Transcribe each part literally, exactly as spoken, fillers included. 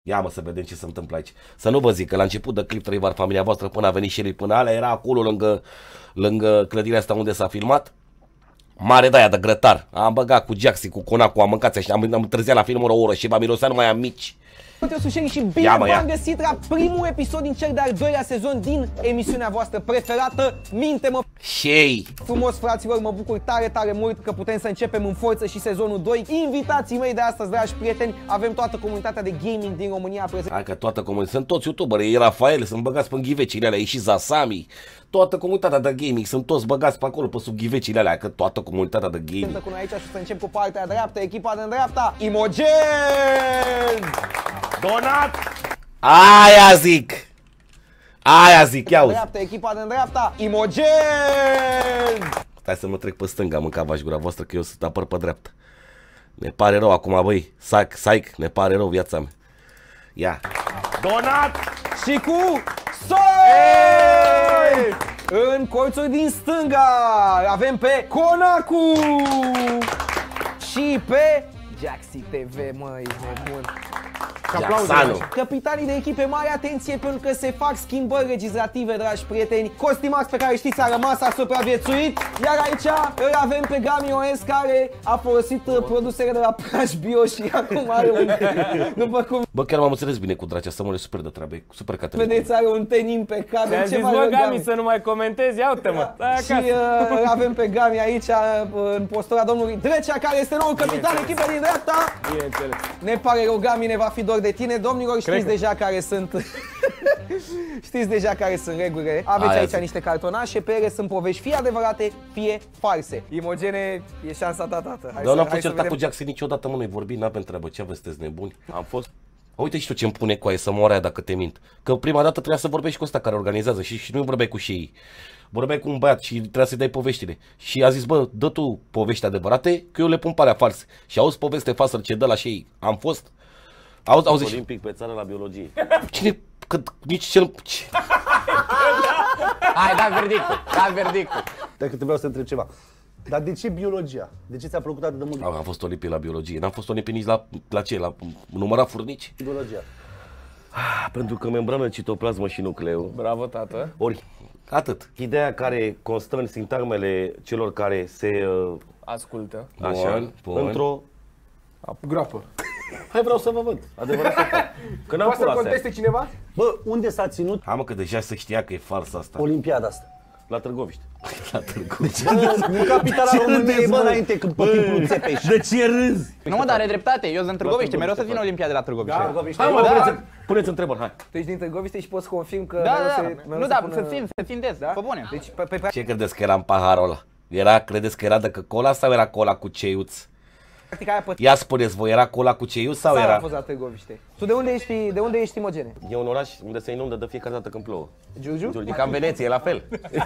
Ia mă să vedem ce se întâmplă aici. Să nu vă zic că la început de clip trei var familia voastră până a venit și el până alea, era acolo lângă, lângă clădirea asta unde s-a filmat. Mare de aia de grătar. Am băgat cu Jaxi, cu Conacu, am mâncat și am, am întârziat la film o oră și m-a mirosea numai amici. Eu sunt și bine v-am găsit la primul episod din cel de-al doilea sezon din emisiunea voastră preferată, Minte-mă Shei. frumos, fraților, mă bucur tare, tare mult că putem să începem în forță și sezonul doi. Invitații mei de astăzi, dragi prieteni, avem toată comunitatea de gaming din România prezent. Hai că toată comunitatea, sunt toți youtuberi, e Rafael, sunt băgați pe ghivecile alea, e și Zasami. Toată comunitatea de gaming, sunt toți băgați pe acolo, pe sub ghivecile alea, că toată comunitatea de gaming. Cu noi aici și să încep cu partea dreaptă, echipa de dreapta, Imogen! Donat! Aia zic! Aia zic, ia uzi! Dreapta, echipa de dreapta, Imogen! Stai să mă trec pe stânga, mânca v-aș gura voastră că eu sunt apăr pe dreapta. Ne pare rău acum, băi, saic, saic, ne pare rău viața mea. Ia! Donat! Și cu Soi! În colțul din stânga avem pe Conacu! Și pe Jaxi T V, măi, nebun. Capitanii de echipe, mare atenție pentru că se fac schimbări legislative, dragi prieteni. Costimax pe care știți a rămas, a supraviețuit. Iar aici îl avem pe Gami O S care a folosit produsele de la Praș Bio și acum are un... După cum... Bă, chiar m-am înțeles bine cu Dracea, să mă super de treabă, e super categoric. Vedeți, are un ten impecabil. Mi-a zis, mă, Gami, să nu mai comentezi, ia uite mă, stai acasă. Și uh, avem pe Gami aici, în postura domnului Drecea, care este noul capitan echipei din dreapta. Bineînțeles. Ne pare rău, Gami, ne va fi dor de tine, domnilor, știți că... deja care sunt știți deja care sunt regulile. Aveți Aia aici zic. niște cartonașe, pe ele sunt povești fie adevărate, fie false. Imogene, e șansa ta, tată. Dar n-am fost certat cu Jaxi niciodată, mă, noi vorbim, n-avem treabă, ce aveți, sunteți nebuni? Am fost... Uite și tu ce-mi pune cu aia să moară aia dacă te mint. Că prima dată trebuia să vorbești cu ăsta care organizează și, și nu vorbeai cu și vorbeai cu un băiat și trebuia să-i dai poveștile. Și a zis, bă, dă tu povești adevărate, că eu le pun pe alea false. Și auzi poveste falsă ce dă la și ei. Am fost... Auzi, auzi... Olimpic pe țară la biologie. Cine... Că nici cel... Hai, da verdictul, da verdictul. Dacă te vreau să întreb ceva. Dar de ce biologia? De ce ți-a plăcut atât de mult Am fost olimpic la biologie. N-am fost olimpic nici la, la ce? La numărat furnici? biologia? Ah, pentru că membrană, citoplasmă și nucleu. Bravo, tată. Ori, atât. Ideea care constă în sintagmele celor care se... Uh, Ascultă. așa, într-o... Groapă. Hai, vreau să vă văd. Adevărat să fac. Că n-am Poate să conteste cineva? Bă, unde s-a ținut Hai mă, că deja se știa că e farsă asta. Olimpiada asta? La Târgoviște. La Târgoviște. Bă, nu capitala României, bă, înainte când pe timpul Țepeș. De ce râzi? Nu mă, dar are dreptate, eu sunt în Târgoviște, mereu să vină Olimpiade la Târgoviște. Hai mă, puneți, puneți întrebări, hai. Tu ești din Târgoviște și poți confirm că... Da, mereu da, se- da. mereu Nu, se da, pună- să țin, să țin des, pe bune. Deci, pe, pe, Ce credeți că era în paharul ăla? Era, credeți că era de cola sau era cola cu ceiuț? practic aia pe Ia spuneți voi, era cola cu ceiuț sau țară a era? fost la Târgoviște. Tu de unde ești, de unde ești, Imogene? E un oraș unde se inundă de fiecare dată când plouă. Giurgiu? E ca în Veneția, e la fel.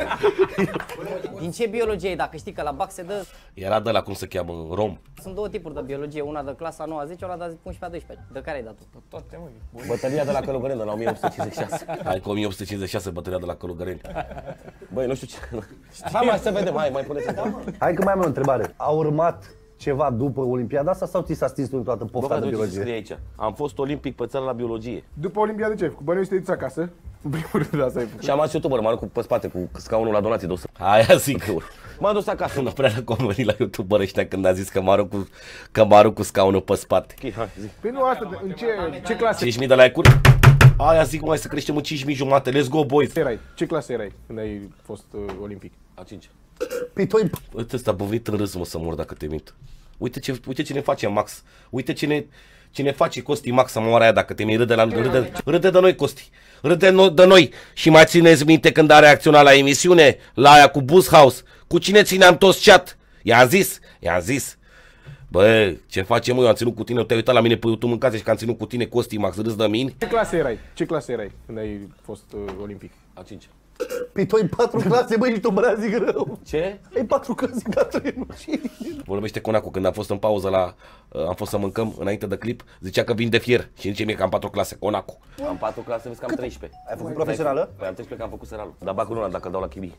Din ce biologie, dacă știi că la B A C se dă, Era de la cum se cheamă, rom. sunt două tipuri de biologie, una de clasa nouă a zecea, una de unsprezece a doisprezecea. De care ai dat tu? Toate, măi. Bătălia de la Călugăreni de la o mie opt sute cincizeci și șase. Hai cu o mie opt sute cincizeci și șase bătălia de la Călugăreni. Băi, nu știu ce. Hai mai să vedem, hai, mai puneți întrebări. Hai că mai am o întrebare. A urmat ceva după Olimpiada asta sau ți s-a stins tu toată Bă, pofta de frate, ce scrie biologie? aici? Am fost olimpic pe țară la biologie. După Olimpiada ce ai făcut? Bănuiește te-ai dus acasă? În primul rând asta ai făcut. Și am ajuns youtuber, m-am aruncat pe spate cu scaunul la donații de o să... Aia zic. M-am dus acasă, nu prea am convenit la youtuber ăștia când a zis că mă arunc cu, că mă arunc cu scaunul pe spate. Ok, hai, zi. Păi nu asta, în ce, ce clasă cinci mii de like-uri? Aia zic, mai să creștem în cinci mii jumate, let's go boys! erai? Ce clasă erai când ai fost uh, olimpic? A cincea. Păi tu ai... Uite ăsta, bă, venit în râs, mă, să mor dacă te mint. Uite ce, uite ce ne face Max. Uite ce ne, ce ne face Costi Max să moară aia dacă te mint. Râde, la, râde, râde de noi, Costi. Râde no, de noi. Și mai țineți minte când a reacționat la emisiune? La aia cu Bushouse. Cu cine țineam toți chat? I-am zis, i-am zis. Bă, ce facem eu? Am ținut cu tine, te-ai uitat la mine pe YouTube în casă și că am ținut cu tine Costi Max, râzi de mine? Ce clasă erai? Ce clasă erai când ai fost uh, olimpic? A cincea. Păi tu ai patru clase, băi, și tu mă zic rău. Ce? Ai patru clase, gata, nu știi. Vorbește Conacu când a fost în pauză la, am fost să mâncăm înainte de clip, zicea că vin de fier și zice mie că am patru clase, Conacu. Am patru clase, vezi că am treisprezece. Ai făcut profesională? Păi am treisprezece că am făcut seralul, dar bag luna dacă dau la chimie.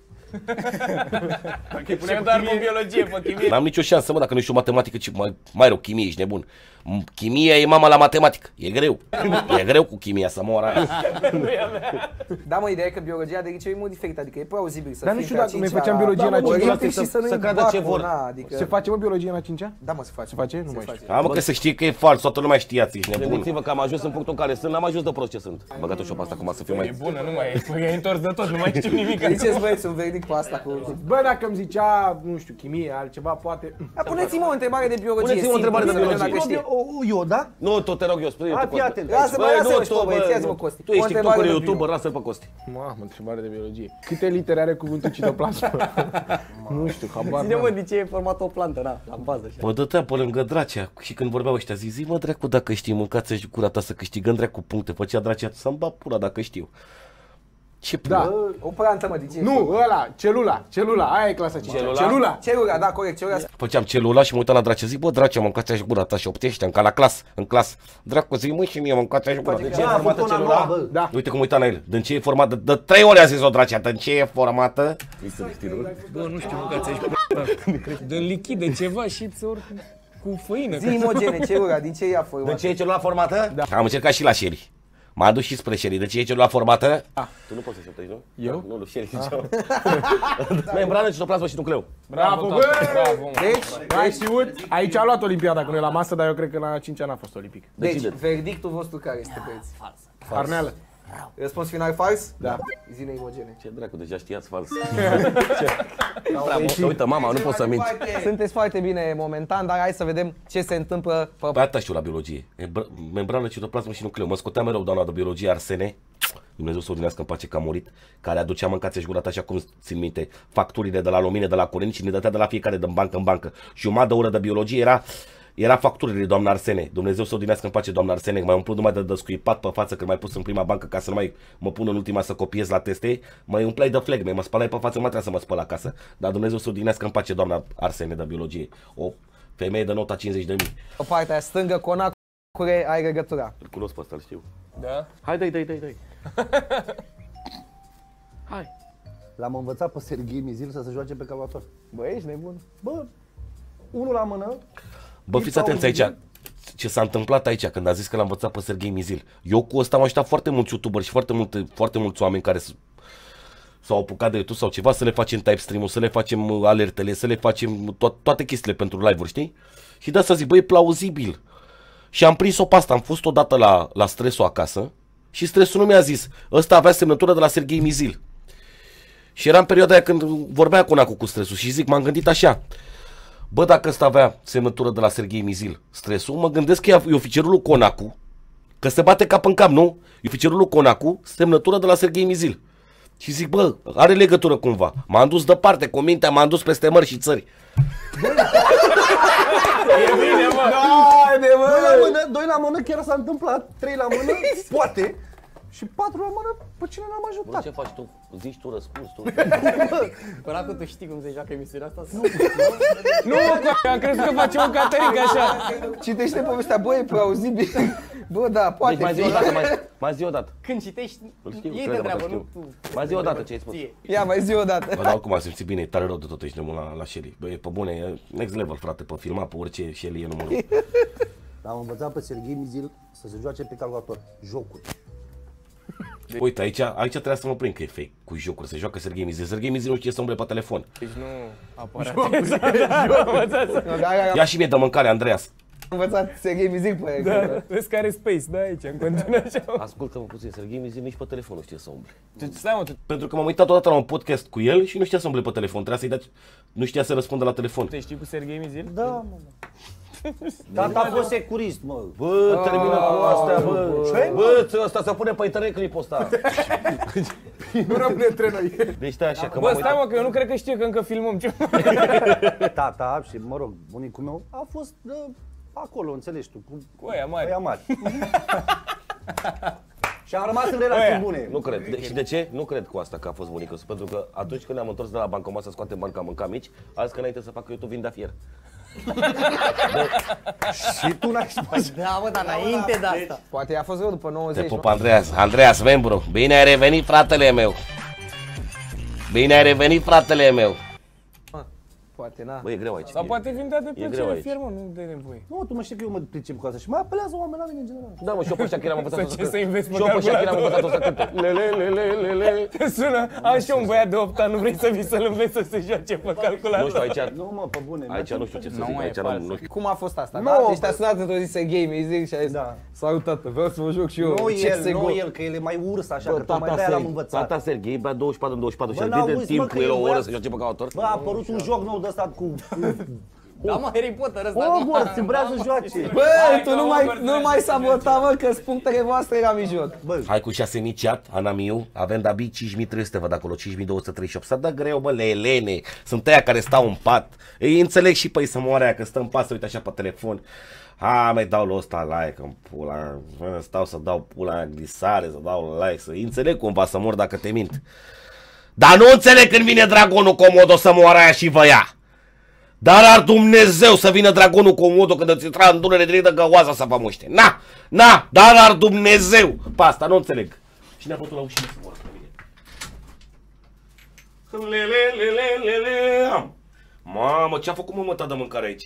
Și eu doar pe biologie, pe chimie. N-am nicio șansă, mă, dacă nu știu matematică, ci mai, mai rău, chimie, ești nebun. Chimia e mama la matematică, e greu. E greu cu chimia să moară aia. Da, mă, ideea e că biologia de liceu e mult diferită, adică e plauzibil să Dar nu fii știu pe a dacă noi cincea făceam la- biologie Da, la mă, cincea, oriente și să nu-i să creadă bacul, ce vor. na, adică... Se face, mă, biologie la cincea? Da, mă, se face. Se face? Nu Se mai face. știu. Am că să știi că e fals, toată lumea știați, ești nebun. Gândiți-vă că am ajuns în punctul în care sunt, n-am ajuns de prost ce sunt. Băgat-o și-o pe asta, acum să fiu E mai... bună, nu mai e. Păi ai întors de tot, nu mai știu nimic. Ziceți, băieți, un verdict pe asta cu... Bă, dacă îmi zicea, nu știu, chimie, altceva, poate... Dar puneți-mă o întrebare de biologie. Puneți-mă o întrebare de simplu, să vedem biologie. dacă știe. Eu, da? Nu, tu te rog eu, spune Hai, tu, fii Costi. atent. Lasă-mă, Băi, lasă-mă nu, și tu, pe băieți, bă, ia-zi-mă, nu. Costi. Tu O ești întrebare TikToker, de YouTuber, lasă-l pe Costi. Mamă, întrebare de biologie. Câte litere are cuvântul citoplasmă? Nu știu, habar Ține, mă, n-am. de ce e format o plantă, na, la bază așa. Mă dătea pe lângă Dracea și când vorbeau ăștia zi, zi mă dracu dacă știi, mâncați-și gura ta să câștigăm dracu puncte, făcea Dracea să-mi bat pula dacă știu. Ce Da. pula? O plantă, mă, de ce? Nu, ăla, celula, celula, aia e clasa cincea. Celula? Celula. Celula, da, corect, celula. Făceam celula și mă uitam la Dracea, zic bă Dracea mâncați-și gura ta și optește ca la clas, în clas. Dracu zi mă și mie mâncați-și gura. De ce e Da, a formată făcut una celula? nouă, bă. Da. Uite cum uitam la el, din ce e formată, de trei ori a zis-o Dracea, din ce e formată? Bă, nu știu, mâncați aici pe din lichid, de ceva și ți ori cu făină. Zi imogene, celula, din ce e ea De formată? ce e celula formată? Da. Am încercat și la Shelly. M-a dus și spre Shelly. De ce e celula formată? Ah. Tu nu poți să-și optești, nu? Eu? Nu, nu, Shelly ziceam. Membrană, citoplasmă și nucleu. Bravo, Bravo, bă! bă! Bravo, mă. Deci, Ai știut? Aici a luat Olimpiada, că nu e la masă, dar eu cred că la cincea n-a fost olimpic. deci, Decide. verdictul vostru care este, băieți? Arneală. Răspuns final fals? Da. Zine imogene. Ce dracu, deja știați fals. Ce? Uite, mama, nu pot să minți. Sunteți foarte bine momentan, dar hai să vedem ce se întâmplă pe... Pe asta știu la biologie. E br- membrană, citoplasmă și nucleu. Mă scotea mereu doamna de biologie Arsene. Dumnezeu să o odinească în pace că a murit. Care aducea mâncați-și gura ta, așa cum țin minte, facturile de la lumină, de la curent și ne dădea de la fiecare din bancă în bancă. Și o de oră de biologie era Era facturile, doamna Arsene. Dumnezeu să o odinească în pace, doamna Arsene. Mai umplut numai de descuipat pe față când m-ai pus în prima bancă ca să nu mai mă pun în ultima să copiez la teste. Mai umplai de flegme, mă spălai pe față, nu mai trebuia să mă spăl acasă. Dar Dumnezeu să o odinească în pace, doamna Arsene de biologie. O femeie de nota cincizeci de mii. Pe partea stângă, Conacule, ai legătura. Îl cunosc pe ăsta, îl știu. Da? Hai, dai, dai, dai, dai. Hai. L-am învățat pe Serghei Mizil să se joace pe calculator. Bă, ești nebun. Bă, unul la mână. Bă, fiți atenți aici. Ce s-a întâmplat aici când a zis că l-a învățat pe Serghei Mizil. Eu cu ăsta am ajutat foarte mulți youtuberi și foarte, multe, foarte mulți oameni care s-au apucat de YouTube sau ceva să le facem type stream-ul, să le facem alertele, să le facem to- toate chestiile pentru live-uri, știi? Și de asta zic, bă, e plauzibil. Și am prins-o pe asta, am fost odată la, la stresul acasă și stresul nu mi-a zis. Ăsta avea semnătură de la Serghei Mizil. Și era în perioada aia când vorbea cu Nacu cu stresul și zic, m-am gândit așa. Bă, dacă ăsta avea semnătură de la Serghei Mizil, stresul, mă gândesc că e oficerul lui Conacu, că se bate cap în cap, nu? E oficerul lui Conacu, semnătură de la Serghei Mizil. Și zic, bă, are legătură cumva. M-am dus departe, cu mintea, m-am dus peste mări și țări. E bine, mă! Haide, Doi la bă! mână, doi la mână, chiar s-a întâmplat. Trei la mână, poate. Și patru la mână, pe cine l-am Bă, ajutat. ce faci tu? Zici tu, răspunzi tu. Conacu, tu știi cum se joacă emisiunea asta? Nu. Nu, mă, am crezut că face o caterincă așa. Citește povestea, bă, e plauzibil. Bă, da, poate Deci mai zi fi. o dată, mai, mai zi o dată. Când citești, Îl știu, ei cred de că treabă, știu. nu tu. Mai zi o dată ce ai spus. Ție. Ia, mai zi o dată. Bă, dar oricum am simțit bine, e tare rău de tot, ești nebun la, la Shelly. Bă, e pe bune, e next level, frate, pe filmat, pe orice Shelly e numărul. L-am învățat pe Serghei Mizil să se joace pe calculator. Jocuri. Uite, aici, aici trebuia să mă prind că e fake, cu jocuri, se joacă Serghei Mizil. Serghei Mizil nu știe să umble pe telefon. Deci nu apare. Nu, dar ai Ia și mie de mâncare, Andreas. învățat Serghei Mizil pe el. Da, vezi că are space, da, aici, în continuare așa. Ascultă-mă puțin, Serghei Mizil nici pe telefon nu știe să umble. Tu stai, mă, tu Pentru că m-am uitat odată la un podcast cu el și nu știa să umble pe telefon, trebuia să-i dea, nu știa să răspundă la telefon. te știi cu Serghei Mizil? Da, mă. Tata a fost securist, mă. Bă, termină cu astea, bă. Bă, ăsta se pune pe internet clipul ăsta. Nu rămâne între noi. Deci stai așa, că Bă, m-am stai, uitat. mă, că eu nu cred că știe că încă filmăm ceva. Tata și, mă rog, bunicul meu a fost de acolo, înțelegi tu, cu Cu aia mari. aia mari. Și am rămas în relații Aia. bune. Nu cred. De, și de ce? Nu cred cu asta că a fost bunicul. Pentru că atunci când ne-am întors de la bancomat să scoatem bani ca mânca mici, a zis că înainte să facă YouTube vindea fier. Și tu n-ai spus. Da, mă, dar înainte de asta. Poate a fost rău după Te nouăzeci. pup, Andreas. Andreas, membru. Bine ai revenit, fratele meu. Bine ai revenit, fratele meu. Poate, na. Bă, e greu aici. Sau poate vin de greu plăcere aici. fier, mă, nu de nevoie. Nu, tu mă știi că eu mă pricep cu asta și mai apelează oameni la mine în general. Da, mă, și eu pe Shakira am învățat Să ce să investi pe Și eu pe Shakira am învățat-o să cânte. Lele, lele, lele. Te sună, așa un băiat de opt ani, nu vrei să vii să-l înveți să se joace pe calculator. Nu știu, aici, Nu, mă, pe bune. aici nu știu ce să Nu, zic, e aici nu, fals. nu știu. Cum a fost asta? Nu, Da? Deci te-a bă. sunat într-o zi să game, îi zic și a zis, Da. salut tată, vreau să mă joc și eu. Nu Ce el, se nu go- el, că el e mai urs așa, Bă, că tocmai de-aia l-am învățat. tata Serghei bea douăzeci și patru în douăzeci și patru și Bă, a venit n-auzi, în mă, timp că cu el e o oră băiat- să joace pe calculator. Bă, a apărut un joc nou de ăsta cu Da, mă, Harry Potter ăsta. Hogwarts, îmi vrea să joace. Bă, tu nu mai, nu mai sabota, mă, că-s punctele voastre la mijloc. Hai cu șase mii chat, Ana Miu, avem de-abia cinci mii trei sute, văd acolo, cinci mii două sute treizeci și opt. Să dă greu, bă, le elene, sunt aia care stau în pat. Îi înțeleg și pe ei să moare aia, că stă în pat, să uite așa pe telefon. Ha, mai dau la ăsta like în pula, mea, stau să dau pula aia glisare, să dau like, să îi înțeleg cumva să mor dacă te mint. Dar nu înțeleg când vine dragonul Comodo să moară aia și vă ia. Dar ar Dumnezeu să vină dragonul Comodo când îți intra în Dunăre direct de găoaza să vă muște. Na, na, dar ar Dumnezeu. Pe asta nu înțeleg. Cine a făcut la ușile să moară pe mine? Le, le, le, le, le. Mamă, ce-a făcut mămăta de mâncare aici?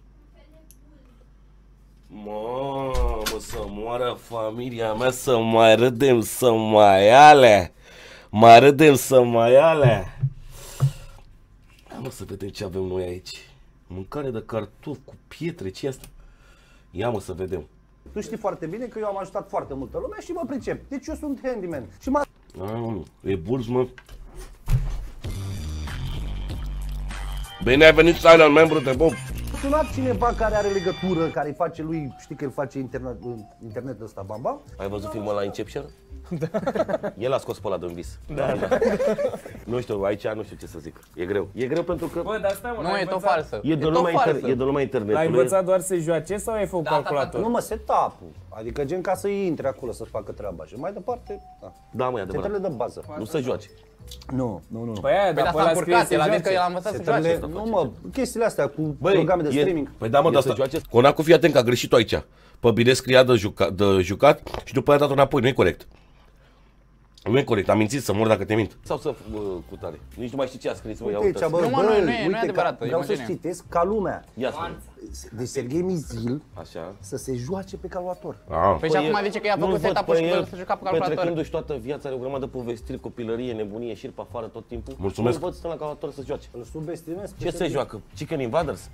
Mamă, să moară familia mea, să mai râdem, să mai ale. Mai râdem, să mai ale. Hai mă să vedem ce avem noi aici. Mâncare de cartofi cu pietre, ce asta? Ia mă să vedem. Tu știi foarte bine că eu am ajutat foarte multă lume și mă pricep. Deci eu sunt handyman. Și mă... Ah, e burs, mă. Bine ai venit, Silent, membru, te pup. A sunat cineva care are legătură, care îi face lui, știi că îl face internet, internetul ăsta, bam, bam? Ai văzut filmul la Inception? Da. El a scos pe ăla din vis. Da, da. Nu știu, aici nu știu ce să zic. E greu. E greu pentru că Bă, dar stai, mă, Nu, l-ai e tot învățat- falsă. e de, tot lumea, falsă. inter, e de lumea L-ai internetului. învățat doar să joace sau ai făcut calculator? Nu mă, setup-ul. Adică gen ca să intre acolo să facă treaba și mai departe, da. Da, mă, e adevărat. Setările de bază. Nu să joace. Nu, nu, nu. Păi aia, Păi dar da, pe s-a ăla scrie încurcat, să el a zis că joace. el a învățat să Setările, joace. nu mă, chestiile astea cu Băi, programe de e- streaming. Păi da, mă, E dar să asta. joace. Conacu, fii atent că a greșit-o aici. Pe bine scria de, juca, de jucat și după aia a dat înapoi. Nu e corect. Nu e corect, am mințit să mor dacă te mint. Sau să uh, cu tare. Nici nu mai știi ce a scris. Uite Ia aici, uite. bă, Nu, mă, bă, nu e- nu e- nu e uite că adevărată, vreau să imagine. citesc ca lumea. Ia spune. Deci Serghei Mizil Așa. să se joace pe calculator. Ah. Păi și acum zice că i-a făcut setup-ul și că să juca pe calculator. Petrecându-și toată viața, are o grămadă de povestiri, copilărie, nebunie, șir pe afară tot timpul. Mulțumesc. Nu văd să stă la calculator să joace. Îl subestimez. Ce se joacă? Chicken Invaders?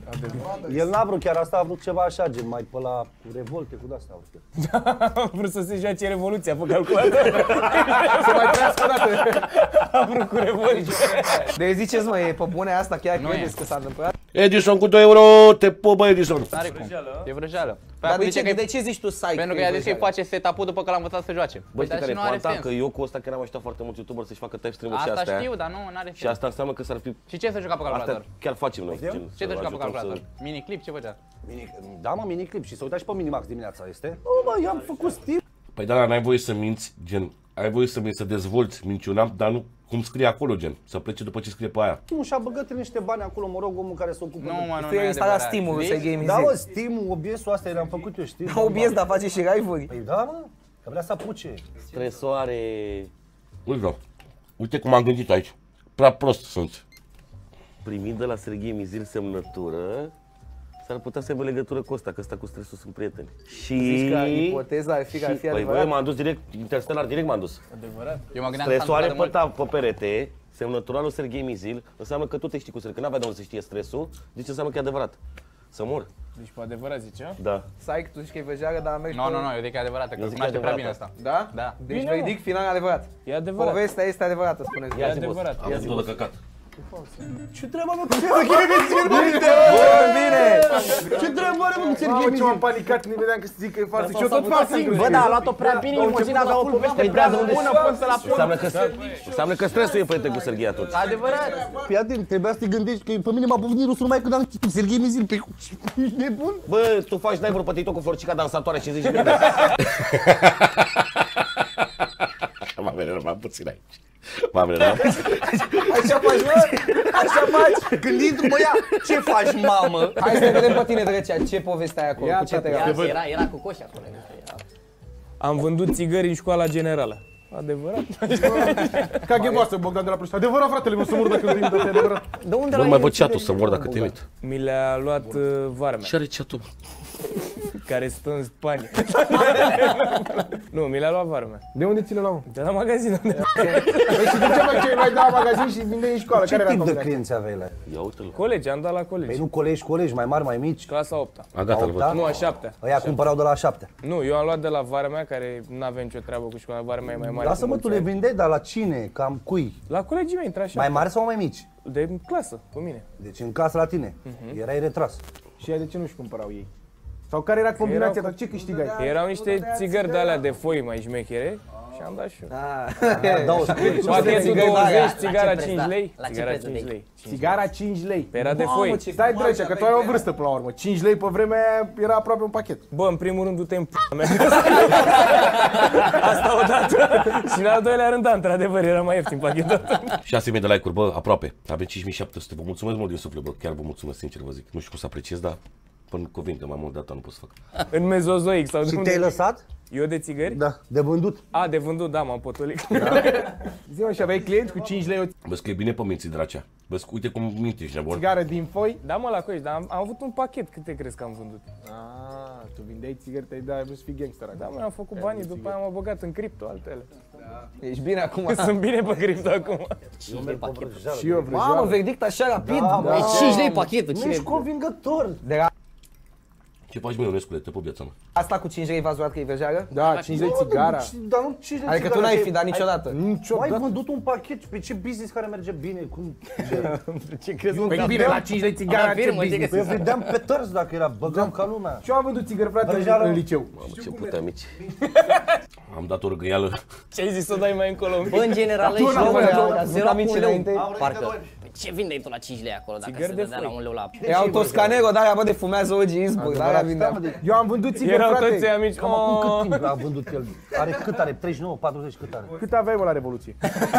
El n-a vrut chiar asta, a vrut ceva așa, gen mai pe la revolte cu de-astea. a vrut el. A vrut să se joace Revoluția pe calculator. Să mai trăiască o dată. A vrut cu Revoluția. Deci ziceți, mă, e pe bune asta, chiar Nu credeți e. că s-a întâmplat? Edison cu doi euro, te pupă Edison. N-are cum. E vrăjeală. Păi Dar acum de zice ce, că de ce zici tu site? pentru că i-a zis că îi face setup-ul după că l-a învățat să joace. Bă, Păi știi dar care și e nu are poanta? sens. Că eu cu ăsta chiar am ajutat foarte mulți youtuberi să-și facă live stream-uri și Asta astea. știu, dar nu are Și sens. asta înseamnă că s-ar fi... Și ce să juca pe calculator? Asta chiar facem noi. gen, Ce să să juca pe ajutăm calculator? să- Miniclip, ce făcea? Mini, da, mă, miniclip și să uita și pe Minimax dimineața este. O, bă, eu am făcut stil. Păi da, n-ai voie să minți, gen, ai voie să minți, să dezvolți minciuna, dar nu cum scrie acolo, gen, să plece după ce scrie pe aia. Nu, și-a băgat în niște bani acolo, mă rog, omul care se ocupă Nu, de... mă, nu, Tu nu ai e instalat adevărat. Steam-ul să Zici? gaming Da, zi. mă, Steam-ul, O B S-ul astea le-am făcut eu, știi? O B S, dar face și live-uri. Păi da, mă, că vrea să apuce. Stresoare. Uite, uite cum am gândit aici. Prea prost sunt. Primind de la Serghei Mizil semnătură, s-ar putea să aibă legătură cu ăsta, că ăsta cu stresul sunt prieteni. Și... Zici că ipoteza ar fi că ar fi Păi băi, adevărat? m-am dus direct, Interstellar direct m-am dus. Eu mă gândeam Stresoare că pe, ta, pe perete, semnătura lui Serghei Mizil, înseamnă că tu te știi cu stresul, că n-avea de unde să știe stresul, deci înseamnă că e adevărat. Să mor. Deci pe adevărat zicea? Da. Psych, tu zici că e vrăjeală, dar mergi Nu, pe- nu, nu, eu zic că e adevărată, că Eu se zic că e cunoaște prea bine adevărată. asta. Da? Da. Deci Bine, veridic, final adevărat. E adevărat. Povestea este adevărată, spuneți. E adevărat. Am zis-o de căcat. Ce treabă, mă, cu Serghei Mizil, mă? Bun, bine! Ce treabă are, mă, cu Serghei Mamă, ce m-am Mizil? panicat când îi vedeam că zic că e falsă. Și eu tot fac singur. Bă, dar a luat-o prea bine, Imagine avea o poveste prea bună până să la pun. Înseamnă că, înseamnă că stresul e prieten cu Serghei atunci. Adevărat. Fii atent, trebuia să te gândești că pe mine m-a povnit rusul numai când am citit Serghei Mizil. Pe e bun? Bă, tu faci live-uri pe TikTok cu Floricica dansatoare și zici bine. M-am enervat puțin aici. M-am enervat puțin. Așa faci, mă? Așa faci? Când intru, bă, ia, ce faci, mamă? Hai să te vedem pe tine, Drăcea, ce poveste ai acolo? Cu ce te Era, era, era cu coș acolo. Era. Am vândut țigări în școala generală. Adevărat? Ca gheboasă, Bogdan de la Pluști. Adevărat, fratele meu, să mor dacă te imită, adevărat. De unde Nu l-ai mai văd țigări, chat-ul să mor dacă te imit. Mi le-a luat uh, varmea, Ce are chat-ul? care stă în Spania. Nu, mi le-a luat varmea. De unde ți le luau? De la magazin. Păi și de ce mai ce mai da la magazin și vinde în școală? Ce Care era tip de combinația? clienți aveai la? Ia uite-l. Colegi, am dat la Păi colegi. nu colegi, colegi, mai mari, mai mici? Clasa a opta. A, gata, îl Da? văd. Nu, a șaptea. Ăia cumpărau de la a șaptea. Nu, eu am luat de la vara mea, care n-avea nicio treabă cu școala, vara mea e mai mare. Lasă-mă, cu tu mulți le ani. vindeai, dar la cine? Cam cui? La colegii mei, intra așa. Mai mari sau mai mici? De clasă, cu mine. Deci în casă la tine. Erai retras. Și ea de ce nu-și cumpărau ei? Sau care era combinația, dar ce câștigai? Erau niște țigări de alea de foi mai șmechere și am dat și eu. Da, o scrie. Pachetul douăzeci, țigara La ce preț, cinci da? lei. La ce Țigara preț cinci de lei. Țigara cinci lei. Pe era de foi. Stai drăcea, că tu ai o vârstă până la urmă. cinci lei pe vremea aia era aproape un pachet. Bă, în primul rând du-te în p***a mea. Asta odată. Și în al doilea rând, da, într-adevăr, era mai ieftin pachetul. șase mii de like-uri, bă, aproape. Avem cinci mii șapte sute. Vă mulțumesc mult din suflet, bă. Chiar vă mulțumesc, sincer vă zic. Nu știu cum să apreciez, dar până cuvinte mai mult de atât nu pot să fac. În mezozoic sau de Și unde? te-ai lăsat? Eu de țigări? Da, de vândut. A, de vândut, da, m-am potolit. Zi-mă, și aveai clienți cu cinci lei o Vezi că e bine pe minții, Dracea. Vezi, uite cum mintești, nebun. țigară din foi? Da, mă, la coș, dar am, am avut un pachet, câte crezi că am vândut? Ah, tu vindeai țigări, te-ai dat, ai vrut să fii gangster. Da, mă, am făcut banii, după aia m-am băgat în cripto, altele. Ești bine acum? Sunt bine pe cripto acum. cinci lei pachetul. Și eu vreo Mamă, verdict așa rapid? E cinci lei pachetul, Nu cine? ești convingător. De la Ce faci, mie, Ionescule? Te pup viața mea. asta cu cinci lei v-ați luat că e vrăjeală? Da, cinci lei țigara. Dar nu cinci lei Adică tu țigara, n-ai ce- fi dat niciodată. Nu ai Niciodată. vândut un pachet? Pe ce business care merge bine? Cum? Ce? Ce crezi? Păi bine, la cinci lei țigara, Avea ce firmă, ce business? Păi eu vedeam pe tărzi dacă era, băgam ca lumea. Și eu am vândut țigări, frate, Vrăjeală. în liceu. Mamă, ce putea mici. Am dat o răgăială. Ce ai zis să dai mai încolo? Bă, în general, tu ești n-ai la mai dat, la nu zero am la un mici leu. înainte. Parcă. Ce vindeai tu la cinci lei acolo dacă Țigări se de dădea la foi. un leu la... E autoscanero, da, aia bă de fumează O G Innsbruck, da, aia vindeam. Eu am vândut țigări, Erau toți frate. amici. Cam acum Oh. cât timp a vândut el? Are cât are? treizeci și nouă, patruzeci, cât are? Cât aveai, mă, la Revoluție?